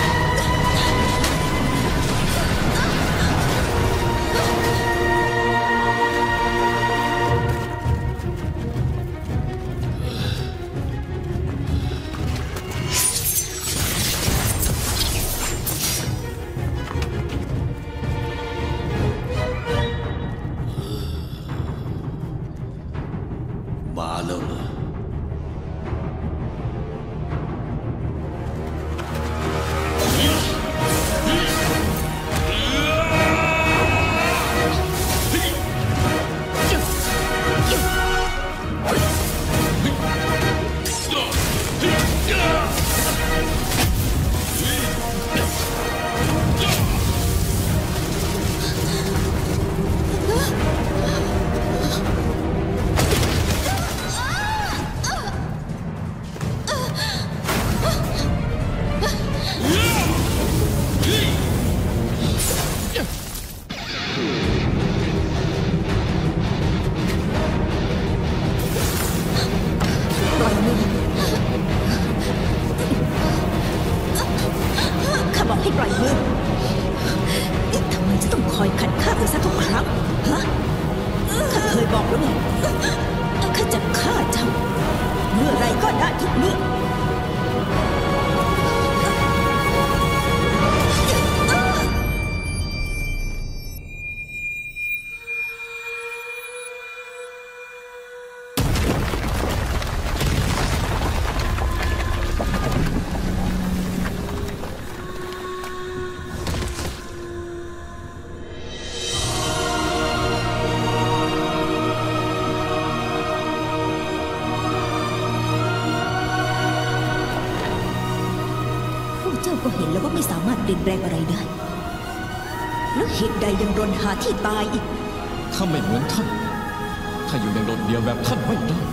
มาแล้วเหรอมาข้าจะฆ่าเจ้าเมื่อไรก็ได้ทุกเมื่อก็เห็นแล้วว่าไม่สามารถเปลี่ยนแปลงอะไรได้แล้วเหตุใดยังรนหาที่ตายอีกข้าไม่เหมือนท่านข้าอยู่ในรถเดียวแบบท่านไม่ได้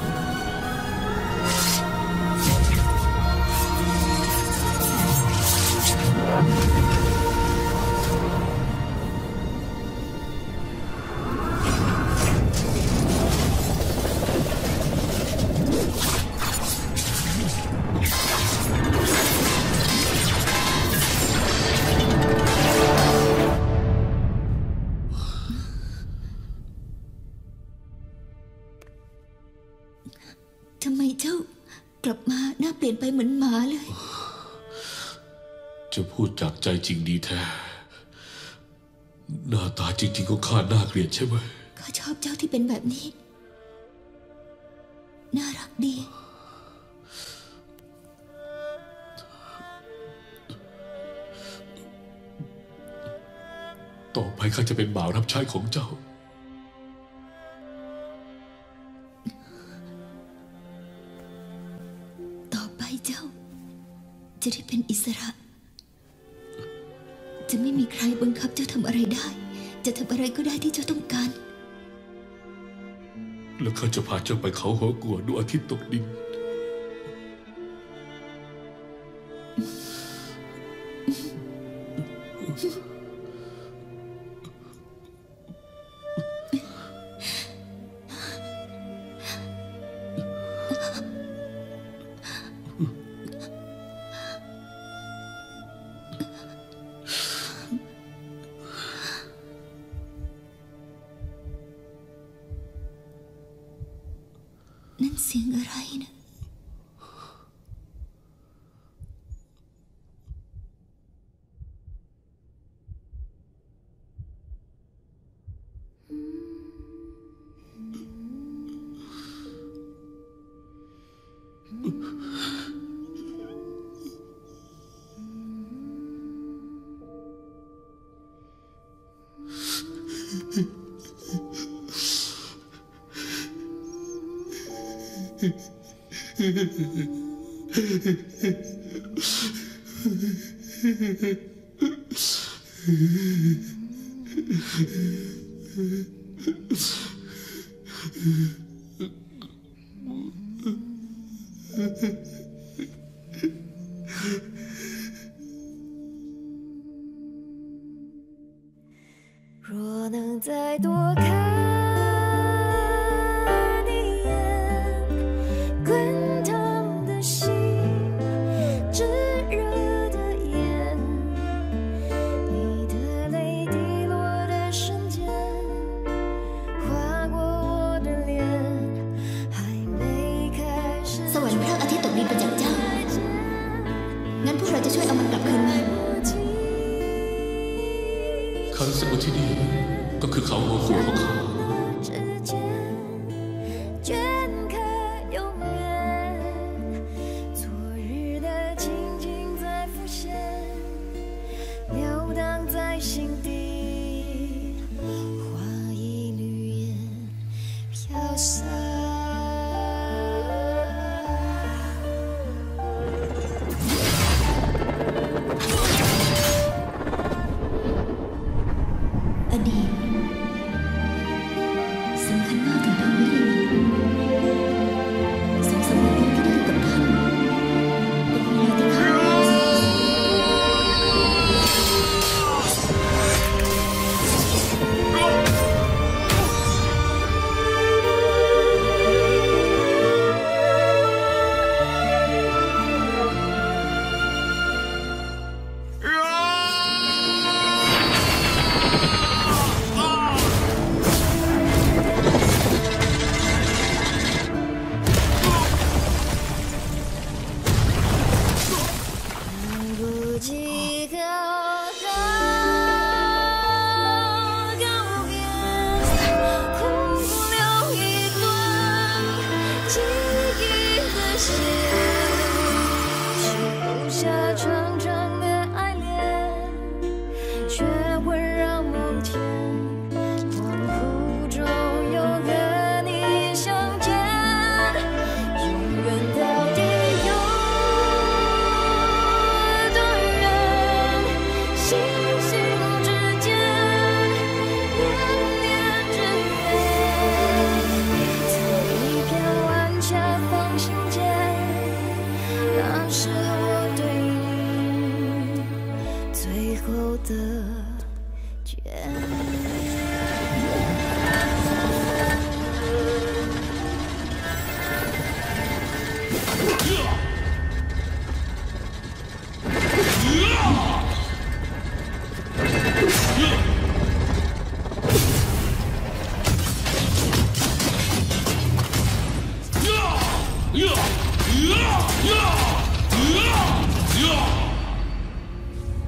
ทำไมเจ้ากลับมาหน้าเปลี่ยนไปเหมือนหมาเลยจะพูดจากใจจริงดีแท้หน้าตาจริงๆก็ข้าน่าเกลียดใช่ไหมข้าชอบเจ้าที่เป็นแบบนี้น่ารักดีต่อไปข้าจะเป็นบ่าวรับใช้ของเจ้าเจ้าจะได้เป็นอิสระจะไม่มีใครบังคับเจ้าทำอะไรได้จะทำอะไรก็ได้ที่เจ้าต้องการแล้วข้าจะพาเจ้าไปเขาหัวกัวดูอาทิตย์ตกดินนั่นเสียงอะไรนะ若能再多看一眼，滚烫的心，炙热的眼，你的泪滴落的瞬间，划过我的脸，还没开始。 สวรรค์พระอาทิตย์ตกดินไปจากเจ้างั้นพวกเราจะช่วยเอามันกลับคืนมาข้ารู้สึกว่าที่นี่ก็คือเขาหัวกัวของข้า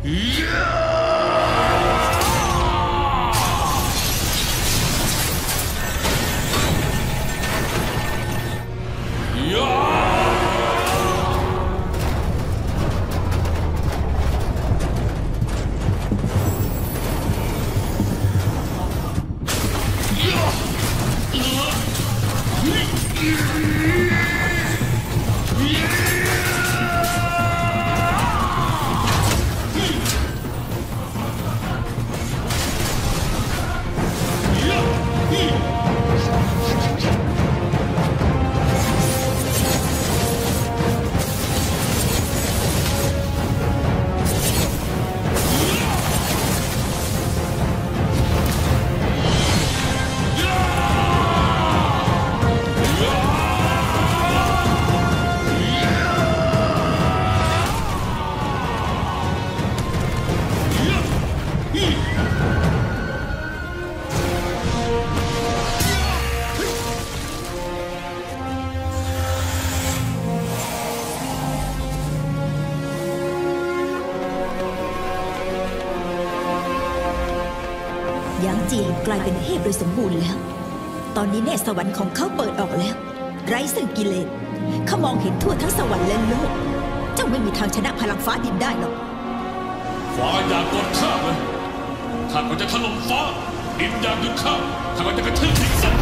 หยางเจียงกลายเป็นเทพโดยสมบูรณ์แล้ว ตอนนี้แน่สวรรค์ของเขาเปิดออกแล้ว ไร้ซึ่งกิเลสเขามองเห็นทั่วทั้งสวรรค์และโลก เจ้าไม่มีทางชนะพลังฟ้าดินได้หรอกฟ้าอยากกดข้าเลยข้าก็จะถล่มฟ้าดินอยากหยุดข้าข้าก็จะกระทืบทิ้งซะ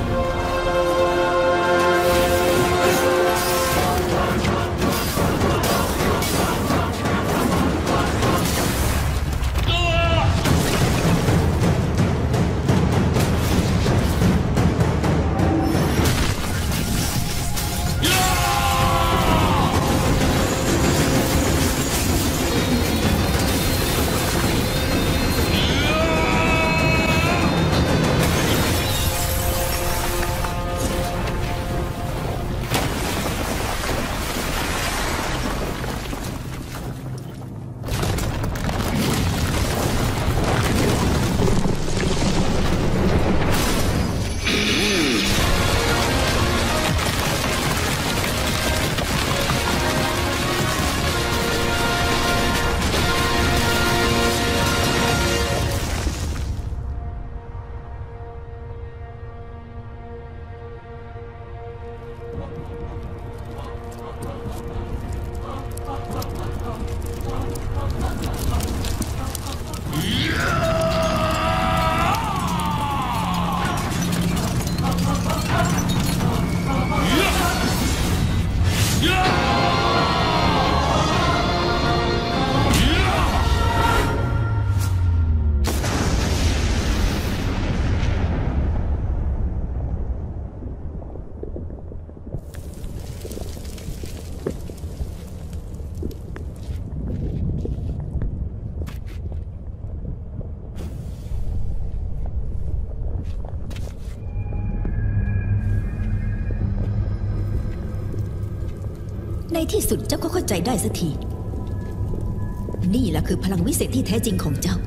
ในที่สุดเจ้าก็เข้าใจได้สักที นี่แหละคือพลังวิเศษที่แท้จริงของเจ้า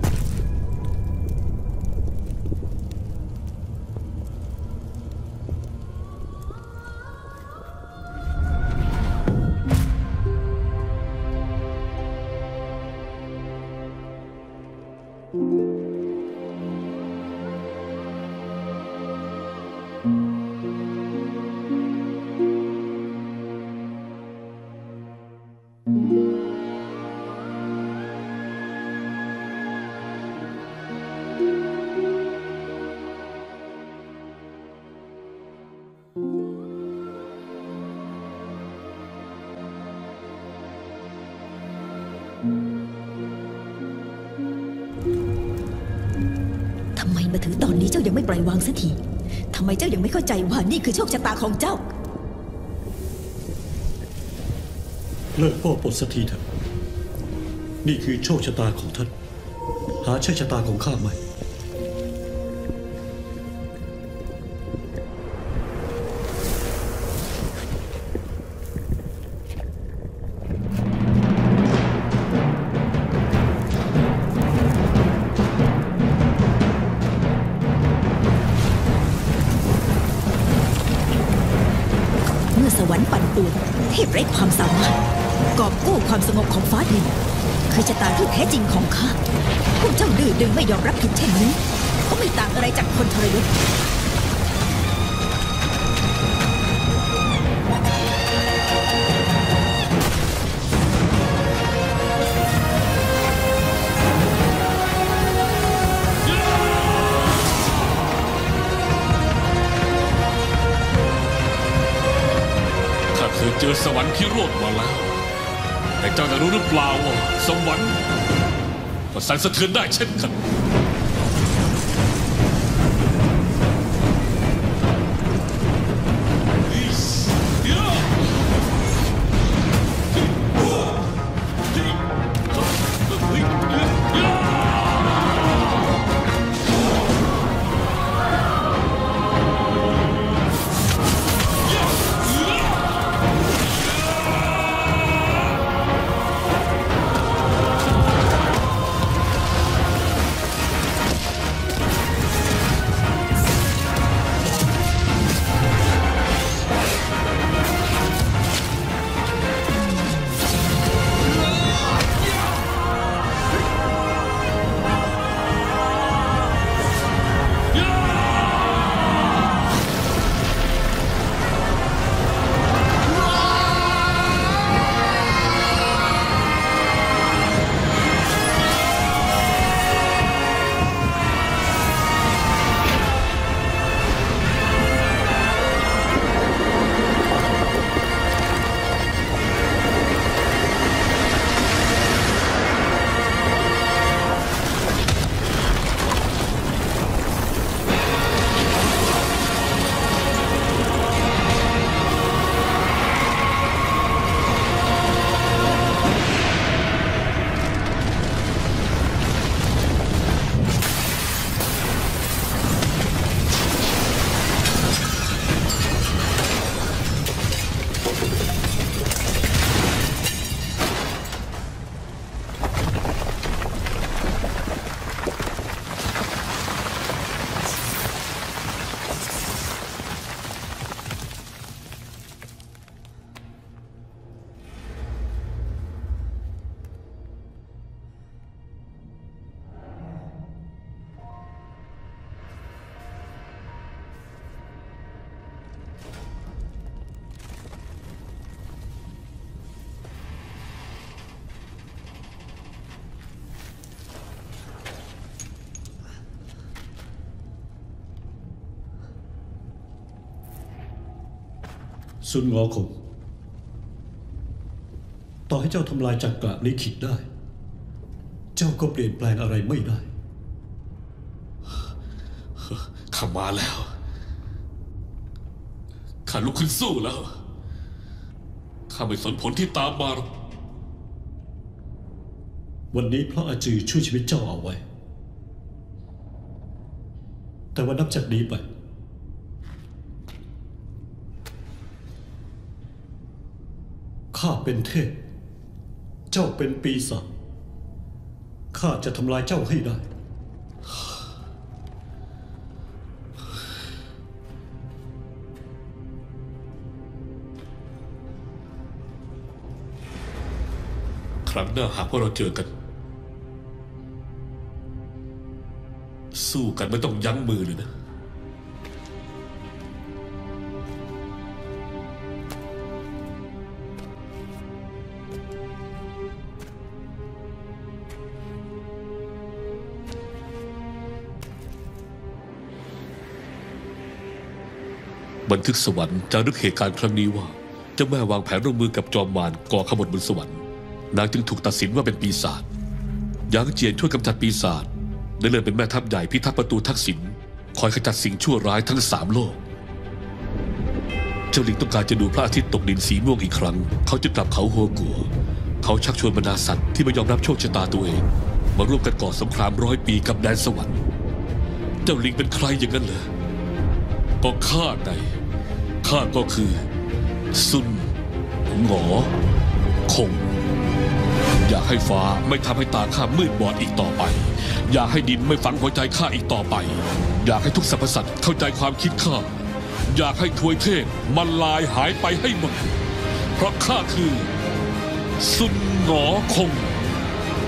ทำไมมาถึงตอนนี้เจ้ายังไม่ปล่อยวางสักที ทำไมเจ้ายังไม่เข้าใจว่านี่คือโชคชะตาของเจ้าเลิกพ่อปลดสักทีเถอะนี่คือโชคชะตาของท่าน หาใช่ชะตาของข้าไหมเมื่อสวรรค์ปั่นป่วนเทพไร้ความสามารถกอบกู้ความสงบของฟ้าดินคือชะตาที่แท้จริงของข้าพวกเจ้าดื้อดึงไม่ยอมรับผิดเช่นนี้ก็ไม่ต่างอะไรจากคนทรยศข้าเคยเจอสวรรค์พิโรธมาแล้วแต่เจ้าจะรู้หรือเปล่าว่าสวรรค์ก็สั่นสะเทือนได้เช่นกันซุนงอคงต่อให้เจ้าทำลายจักระลิขิตได้เจ้าก็เปลี่ยนแปลงอะไรไม่ได้ข้ามาแล้วข้าลุกขึ้นสู้แล้วข้าไม่สนผลที่ตามมาหรอกวันนี้เพราะอาจือช่วยชีวิตเจ้าเอาไว้แต่ว่านับจากนี้ไปข้าเป็นเทพเจ้าเป็นปีศาจข้าจะทำลายเจ้าให้ได้ครั้งหน้าหากว่าเราเจอกันสู้กันไม่ต้องยั้งมือเลยนะบันทึกสวรรค์จารึกเหตุการณ์ครั้งนี้ว่าเจ้าแม่วางแผนร่วมมือกับจอมมารก่อขบฏบนสวรรค์นางจึงถูกตัดสินว่าเป็นปีศาจหยางเจียนช่วยกำจัดปีศาจได้เลื่อนเป็นแม่ทัพใหญ่พิทักษ์ประตูทักษิณคอยขจัดสิ่งชั่วร้ายทั้งสามโลกเจ้าหลิงต้องการจะดูพระอาทิตย์ตกดินสีม่วงอีกครั้งเขาจะกลับเขาหัวกัวเขาชักชวนบรรดาสัตว์ที่ไม่ยอมรับโชคชะตาตัวเองมาร่วมกันก่อสงครามร้อยปีกับแดนสวรรค์เจ้าหลิงเป็นใครอย่างนั้นเหรอก็ข้าไงข้าก็คือซุนหงอคงอยากให้ฟ้าไม่ทำให้ตาข้ามืดบอดอีกต่อไปอยากให้ดินไม่ฝังหัวใจข้าอีกต่อไปอยากให้ทุกสรรพสัตว์เข้าใจความคิดข้าอยากให้ทวยเทพมันลายหายไปให้หมดเพราะข้าคือซุนหงอคง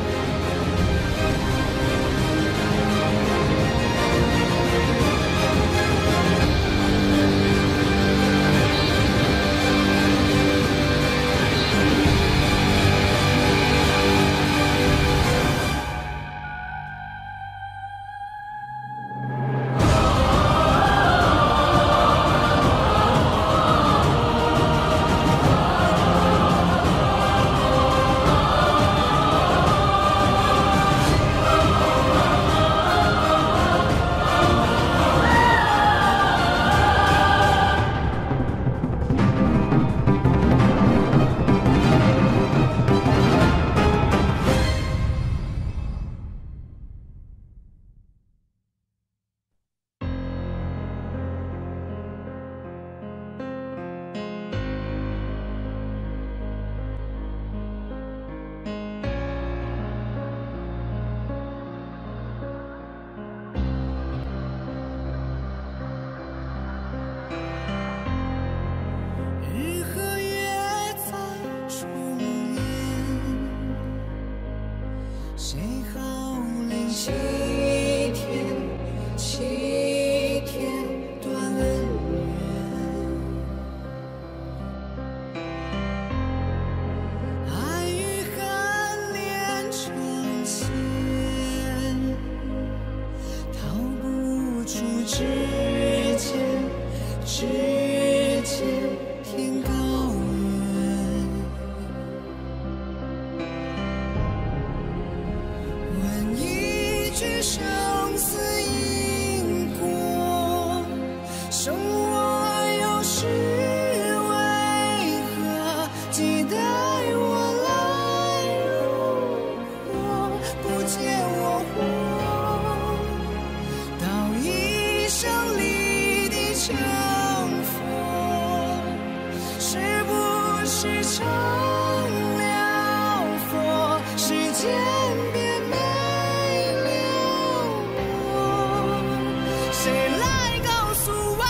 成了佛，时间变没了我，谁来告诉我？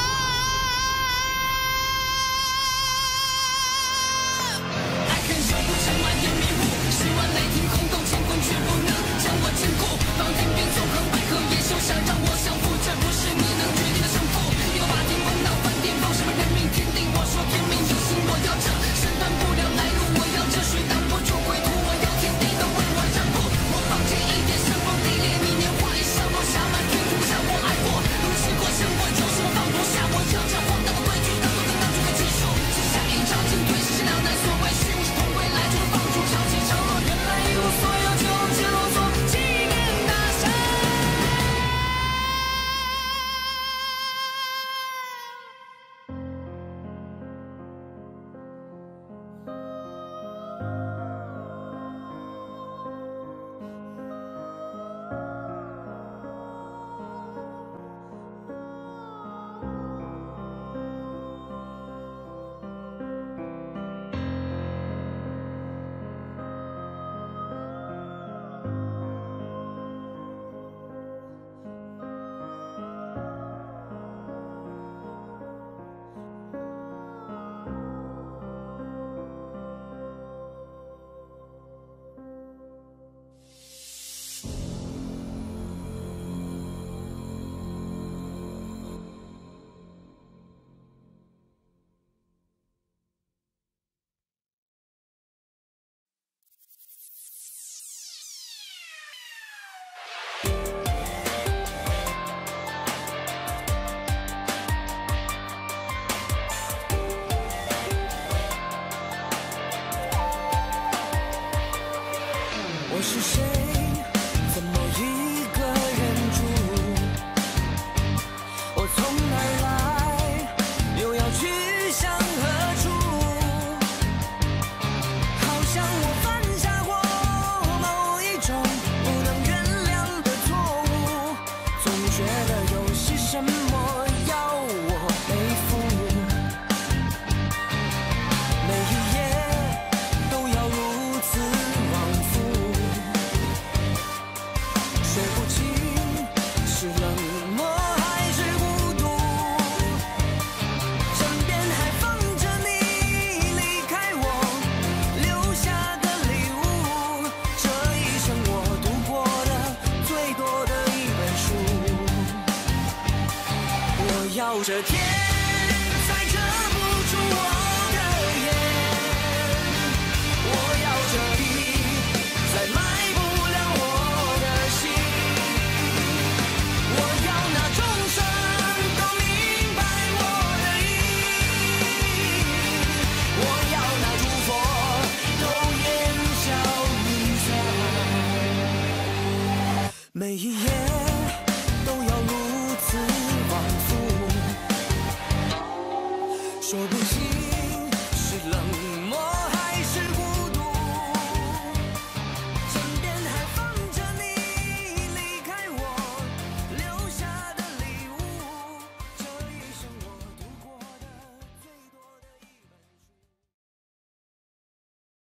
爱恨守护成万言迷雾，十万雷霆轰动乾坤，却不能将我坚固。方天边纵横捭阖，也休想让我降服。这不是你能决定的胜负。一个霸天崩闹翻巅峰，什么人命天定？我说天命有心，我要这身断不了来路，我要这水挡不住归途，我要天地都为我让步。我放弃一点山崩地裂，你年华一笑落下满天涂下我爱过，如吃过胜过，有什么放不下？我要这荒唐的规矩，当做更当初的技术。只下一招进退，世事两难，所谓虚无是同归来，就放逐潮起潮落，原来一无所有，就只落座纪念大山。 我是谁？怎么一个人住？我从哪儿来？又要去向何处？好像我犯下过某一种不能原谅的错误，总觉得有些什么要我背负，每一夜都要如此往复。说不清是冷漠还是孤独，身边还放着你离开我留下的礼物，这一生我读过的最多的一本书。我要这天才遮不住我的眼，我要这地再埋不了我的心，我要那众生都明白我的意，我要那诸佛都言笑语在，每一夜